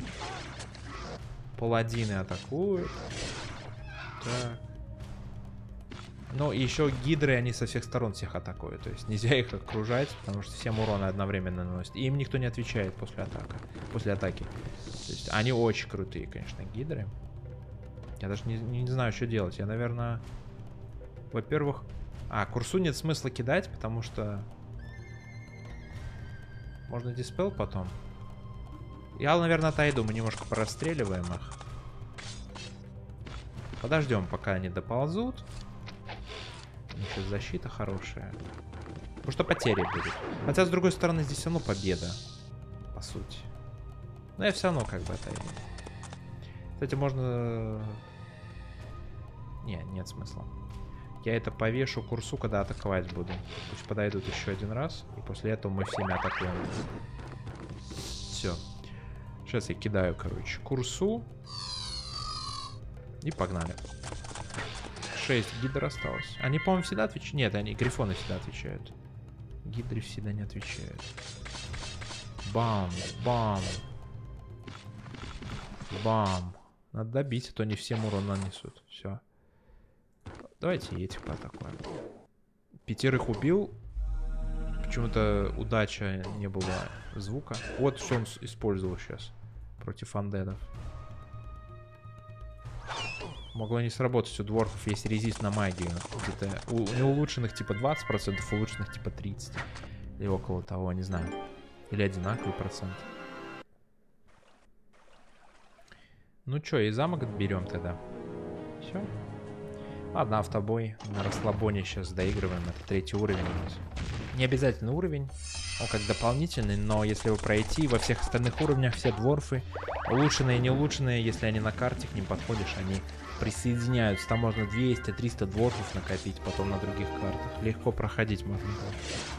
паладины атакуют. Так. Ну, и еще гидры, они со всех сторон всех атакуют. То есть нельзя их окружать, потому что всем урона одновременно наносят. И им никто не отвечает после атаки. То есть они очень крутые, конечно, гидры. Я даже не знаю, что делать. Я, наверное... Во-первых... Курсу нет смысла кидать, потому что... Можно диспел потом. Я, наверное, отойду. Мы немножко порастреливаем их. Подождем, пока они доползут. У них сейчас защита хорошая. Потому что потери будут. Хотя, с другой стороны, здесь все равно победа. По сути. Но я все равно как бы отойду. Кстати, можно... Нет смысла. Я это повешу курсу, когда атаковать буду. Пусть подойдут еще один раз. И после этого мы всеми атакуем. Все. Сейчас я кидаю, короче, курсу. И погнали. 6 гидр осталось. Они, по-моему, всегда отвечают. Нет, они грифоны всегда отвечают. Гидры всегда не отвечают. Бам, бам. Бам. Надо добить, а то не всем урон нанесут. Все. Давайте этих поатакуем. 5 убил. Почему-то удача не было звука. Вот что он использовал сейчас против андедов. Могло не сработать. У дворфов есть резист на магию. Где-то у неулучшенных типа 20%, улучшенных типа 30%. Или около того, не знаю. Или одинаковый процент. Ну чё, и замок берем тогда. Все. Ладно, автобой. На расслабоне сейчас доигрываем. Это 3-й уровень у нас. Не обязательно уровень. Он как дополнительный, но если его пройти, во всех остальных уровнях все дворфы, улучшенные и не улучшенные, если они на карте, к ним подходишь, они присоединяются. Там можно 200-300 дворфов накопить потом на других картах. Легко проходить можно было.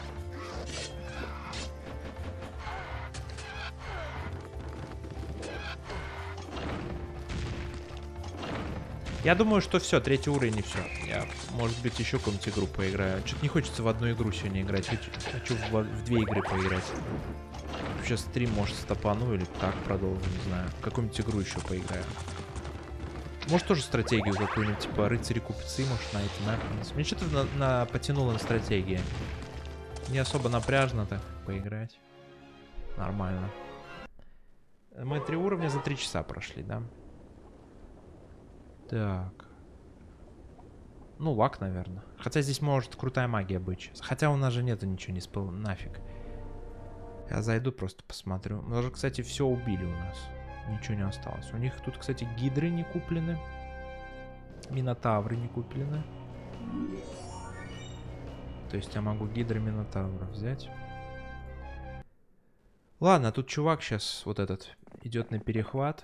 Я думаю, что все, 3-й уровень и все. Я, может быть, еще какую-нибудь игру поиграю. Что-то не хочется в одну игру сегодня играть. Хочу в 2 игры поиграть. вообще стрим, может, стопану или так продолжу, не знаю. Какую-нибудь игру еще поиграю. Может, тоже стратегию какую-нибудь, типа рыцари купцы, может, на эти нахрен. Мне что-то потянуло на стратегии. Не особо напряжно так поиграть. Нормально. Мы 3 уровня за 3 часа прошли, да? Так. Ну, лак, наверное. Хотя здесь может крутая магия быть. Хотя у нас же нету ничего, не спал. Нафиг. Я зайду, просто посмотрю. Мы уже, кстати, все убили у нас. Ничего не осталось. У них тут, кстати, гидры не куплены. Минотавры не куплены. То есть я могу гидры минотавров взять. Ладно, тут чувак сейчас вот этот идет на перехват.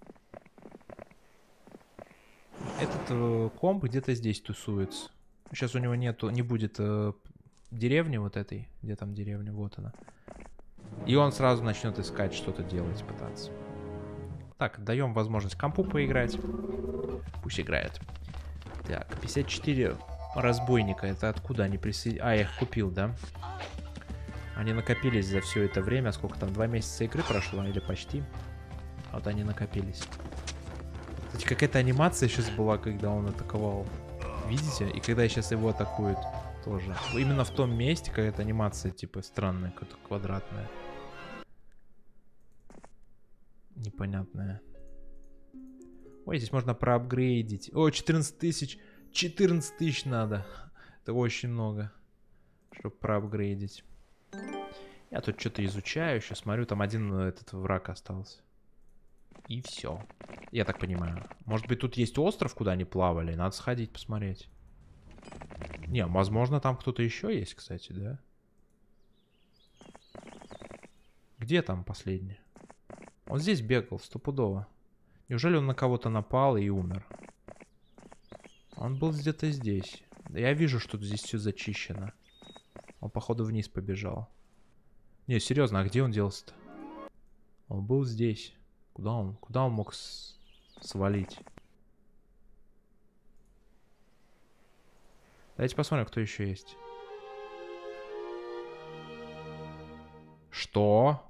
Этот комп где-то здесь тусуется. Сейчас у него нету, не будет деревни вот этой. Где там деревня? Вот она. И он сразу начнет искать, что-то делать, пытаться. Так, даем возможность компу поиграть. Пусть играет. Так, 54 разбойника. Это откуда они присоединились? А, я их купил, да? Они накопились за все это время. Сколько там? 2 месяца игры прошло? Или почти? Вот они накопились. Кстати, какая-то анимация сейчас была, когда он атаковал. Видите? И когда сейчас его атакуют тоже. Именно в том месте какая-то анимация, типа, странная, какая-то квадратная. Непонятная. Ой, здесь можно проапгрейдить. О, 14 тысяч. 14 тысяч надо. Это очень много, чтобы проапгрейдить. Я тут что-то изучаю еще. Смотрю, там один этот враг остался. И все. Я так понимаю. Может быть, тут есть остров, куда они плавали? Надо сходить посмотреть. Не, возможно, там кто-то еще есть, кстати, да? Где там последний? Он здесь бегал, стопудово. Неужели он на кого-то напал и умер? Он был где-то здесь. Я вижу, что здесь все зачищено. Он, походу, вниз побежал. Не, серьезно, а где он делся-то? Он был здесь. Куда он? Куда он мог свалить? Давайте посмотрим, кто еще есть. Что?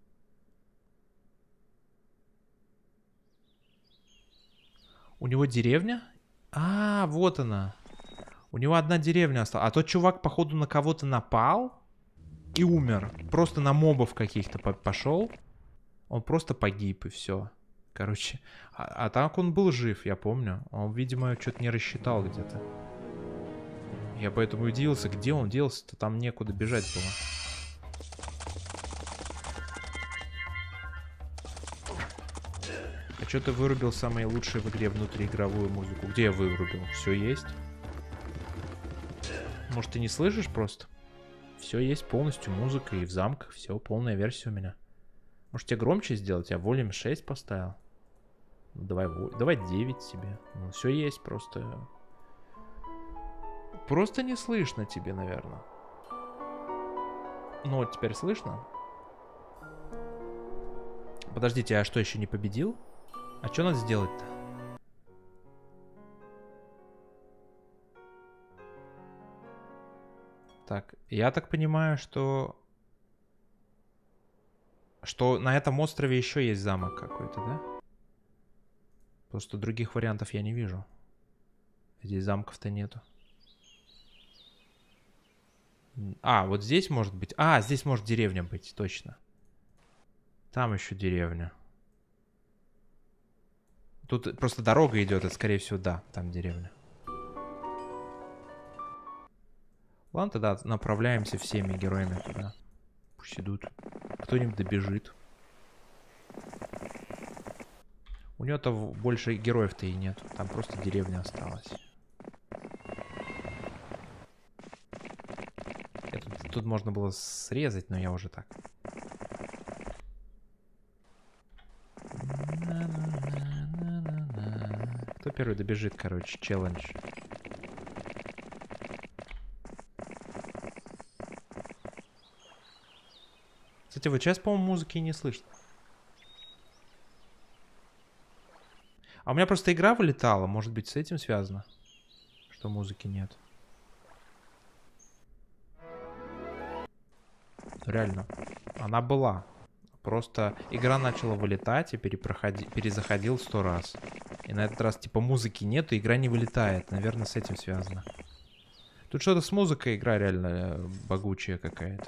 У него деревня? А, вот она. У него одна деревня осталась. А тот чувак, походу, на кого-то напал и умер. Просто на мобов каких-то пошел. Он просто погиб, и все. Короче. А так он был жив, я помню. Он, видимо, что-то не рассчитал где-то. Я поэтому удивился, где он делся-то. Там некуда бежать было. А что ты вырубил самые лучшие в игре внутриигровую музыку? Где я вырубил? Все есть? Может, ты не слышишь просто? Все есть полностью, музыка и в замках. Все, полная версия у меня. Может, тебе громче сделать? Я волюм 6 поставил. Ну, давай 9 себе. Ну, все есть, просто... Просто не слышно тебе, наверное. Ну, вот теперь слышно. Подождите, а что, еще не победил? А что надо сделать-то? Так, я так понимаю, что на этом острове еще есть замок какой-то, да? Просто других вариантов я не вижу. Здесь замков-то нету. А, вот здесь может быть... А, здесь может деревня быть, точно. Там еще деревня. Тут просто дорога идет, это, скорее всего, да, там деревня. Ладно, тогда направляемся всеми героями туда. Пусть идут. Кто-нибудь добежит. У него-то больше героев-то и нет. Там просто деревня осталась. Тут можно было срезать, но я уже так. Кто первый добежит, короче, челлендж. Кстати, вот сейчас, по-моему, музыки не слышно. А у меня просто игра вылетала. Может быть, с этим связано? Что музыки нет. Реально. Она была. Просто игра начала вылетать и перезаходил 100 раз. И на этот раз, типа, музыки нет, и игра не вылетает. Наверное, с этим связано. Тут что-то с музыкой игра реально богучая какая-то.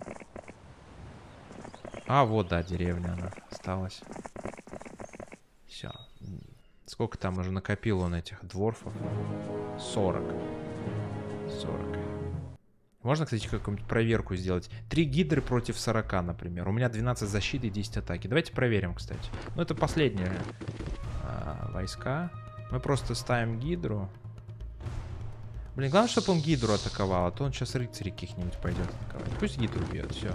А, вот, да, деревня она осталась. Все. Сколько там уже накопил он этих дворфов? 40. 40. Можно, кстати, какую-нибудь проверку сделать. 3 гидры против 40, например. У меня 12 защиты и 10 атаки. Давайте проверим, кстати. Ну, это последние войска. Мы просто ставим гидру. Блин, главное, чтобы он гидру атаковал, а то он сейчас рыцарей каких-нибудь пойдет атаковать. Пусть гидру бьет, все.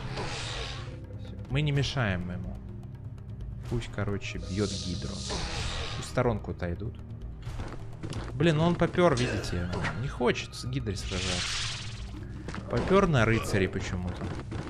Мы не мешаем ему. Пусть, короче, бьет гидру. Пусть в сторонку отойдут. Блин, ну он попер, видите. Не хочет с гидрой сражаться. Попер на рыцарей почему-то.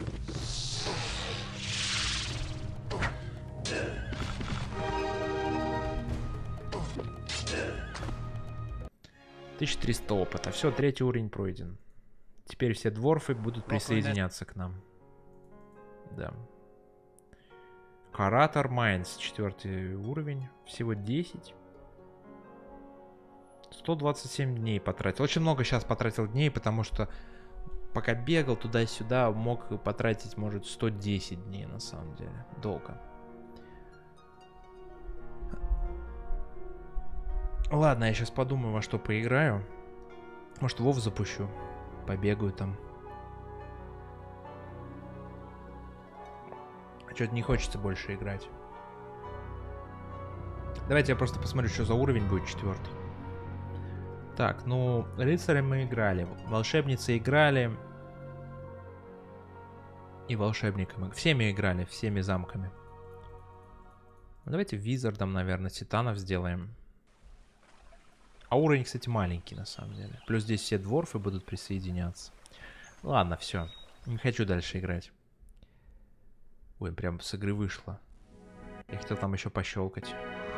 $1300 опыта. Все, 3-й уровень пройден. Теперь все дворфы будут присоединяться к нам. Да. Каратор Майнс, 4-й уровень. Всего 10. 127 дней потратил. Очень много сейчас потратил дней, потому что пока бегал туда-сюда, мог потратить, может, 110 дней на самом деле. Долго. Ладно, я сейчас подумаю, во что поиграю. Может, Вов запущу. Побегаю там. Что-то не хочется больше играть. Давайте я просто посмотрю, что за уровень будет 4-й. Так, ну, рыцарем мы играли. Волшебницы играли. И волшебниками. Всеми играли, всеми замками. Давайте визардом, наверное, титанов сделаем. А уровень, кстати, маленький, на самом деле. Плюс здесь все дворфы будут присоединяться. Ладно, все. Не хочу дальше играть. Ой, прям с игры вышло. Я хотел там еще пощелкать.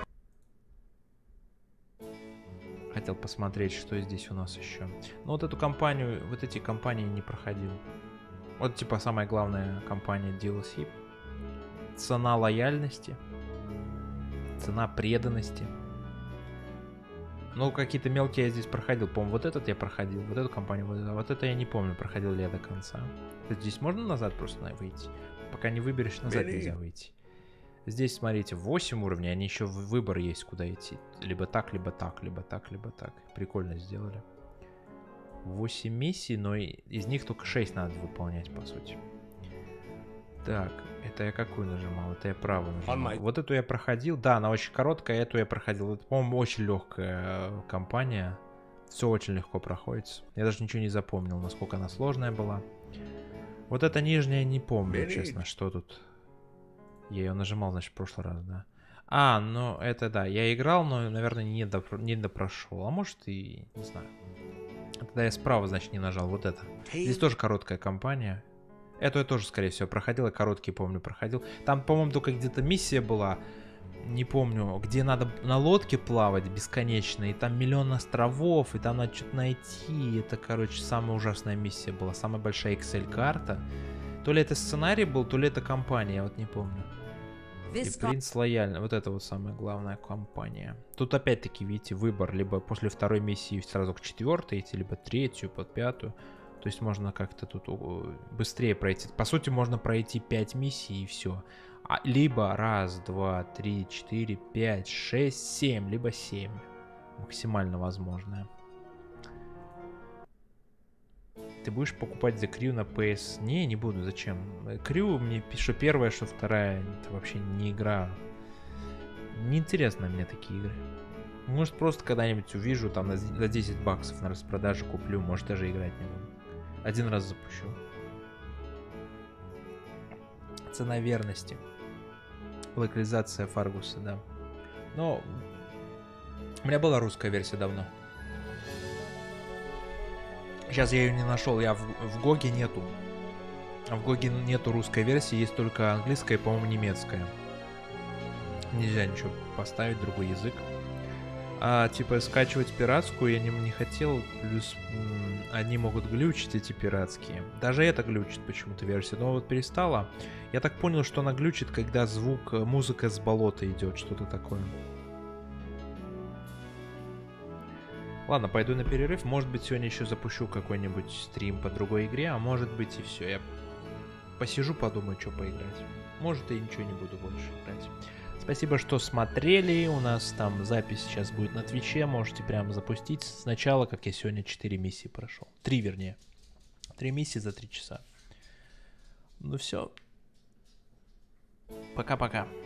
Хотел посмотреть, что здесь у нас еще. Ну, вот эту кампанию, вот эти кампании не проходил. Вот, типа, самая главная кампания DLC. Цена лояльности. Цена преданности. Ну, какие-то мелкие я здесь проходил. По-моему, вот этот я проходил. Вот эту компанию. Вот это я не помню, проходил ли я до конца. Здесь можно назад просто выйти? Пока не выберешь, назад нельзя выйти. Здесь, смотрите, 8 уровней. Они еще выбор есть, куда идти. Либо так, либо так, либо так, либо так. Прикольно сделали. 8 миссий, но из них только 6 надо выполнять, по сути. Так, это я какую нажимал? Это я правую нажимал. Вот эту я проходил. Да, она очень короткая, эту я проходил. Это, по-моему, очень легкая кампания. Все очень легко проходится. Я даже ничего не запомнил, насколько она сложная была. Вот эта нижняя не помню, честно, что тут. Я ее нажимал, значит, в прошлый раз, да. А, ну это да, я играл, но, наверное, не допрошел. А может и, не знаю. Тогда я справа, значит, не нажал. Вот это. Здесь тоже короткая кампания. Эту я тоже, скорее всего, проходил. Я короткий, помню, проходил. Там, по-моему, только где-то миссия была. Не помню, где надо на лодке плавать бесконечно. И там миллион островов. И там надо что-то найти. Это, короче, самая ужасная миссия была. Самая большая Excel-карта. То ли это сценарий был, то ли это кампания. Я вот не помню. И принц лояльный. Вот это вот самая главная кампания. Тут опять-таки, видите, выбор. Либо после второй миссии сразу к 4-й идти, либо 3-ю, под 5-ю. То есть можно как-то тут быстрее пройти. По сути, можно пройти 5 миссий и все. Либо 1, 2, 3, 4, 5, 6, 7. Либо 7. Максимально возможное. Ты будешь покупать The Crew на PS? Не буду. Зачем? Crew мне что первая, что вторая. Это вообще не игра. Неинтересно мне такие игры. Может, просто когда-нибудь увижу, там за 10 баксов на распродаже куплю. Может, даже играть не буду. Один раз запущу. Цена верности. Локализация Фаргуса, да. Но у меня была русская версия давно. Сейчас я ее не нашел. Я в Гоге нету. В Гоге нету русской версии, есть только английская и, по-моему, немецкая. Нельзя ничего поставить, другой язык. А типа скачивать пиратскую я не хотел. Плюс Они могут глючить, эти пиратские. Даже это глючит почему-то версия. Но вот перестала. Я так понял, что она глючит, когда звук, музыка с болота идет, что-то такое. Ладно, пойду на перерыв. Может быть, сегодня еще запущу какой-нибудь стрим по другой игре, а может быть и все. Я посижу, подумаю, что поиграть. Может, и ничего не буду больше играть. Спасибо, что смотрели. У нас там запись сейчас будет на Твиче. Можете прямо запустить сначала, как я сегодня 4 миссии прошел. 3, вернее. 3 миссии за 3 часа. Ну все. Пока-пока.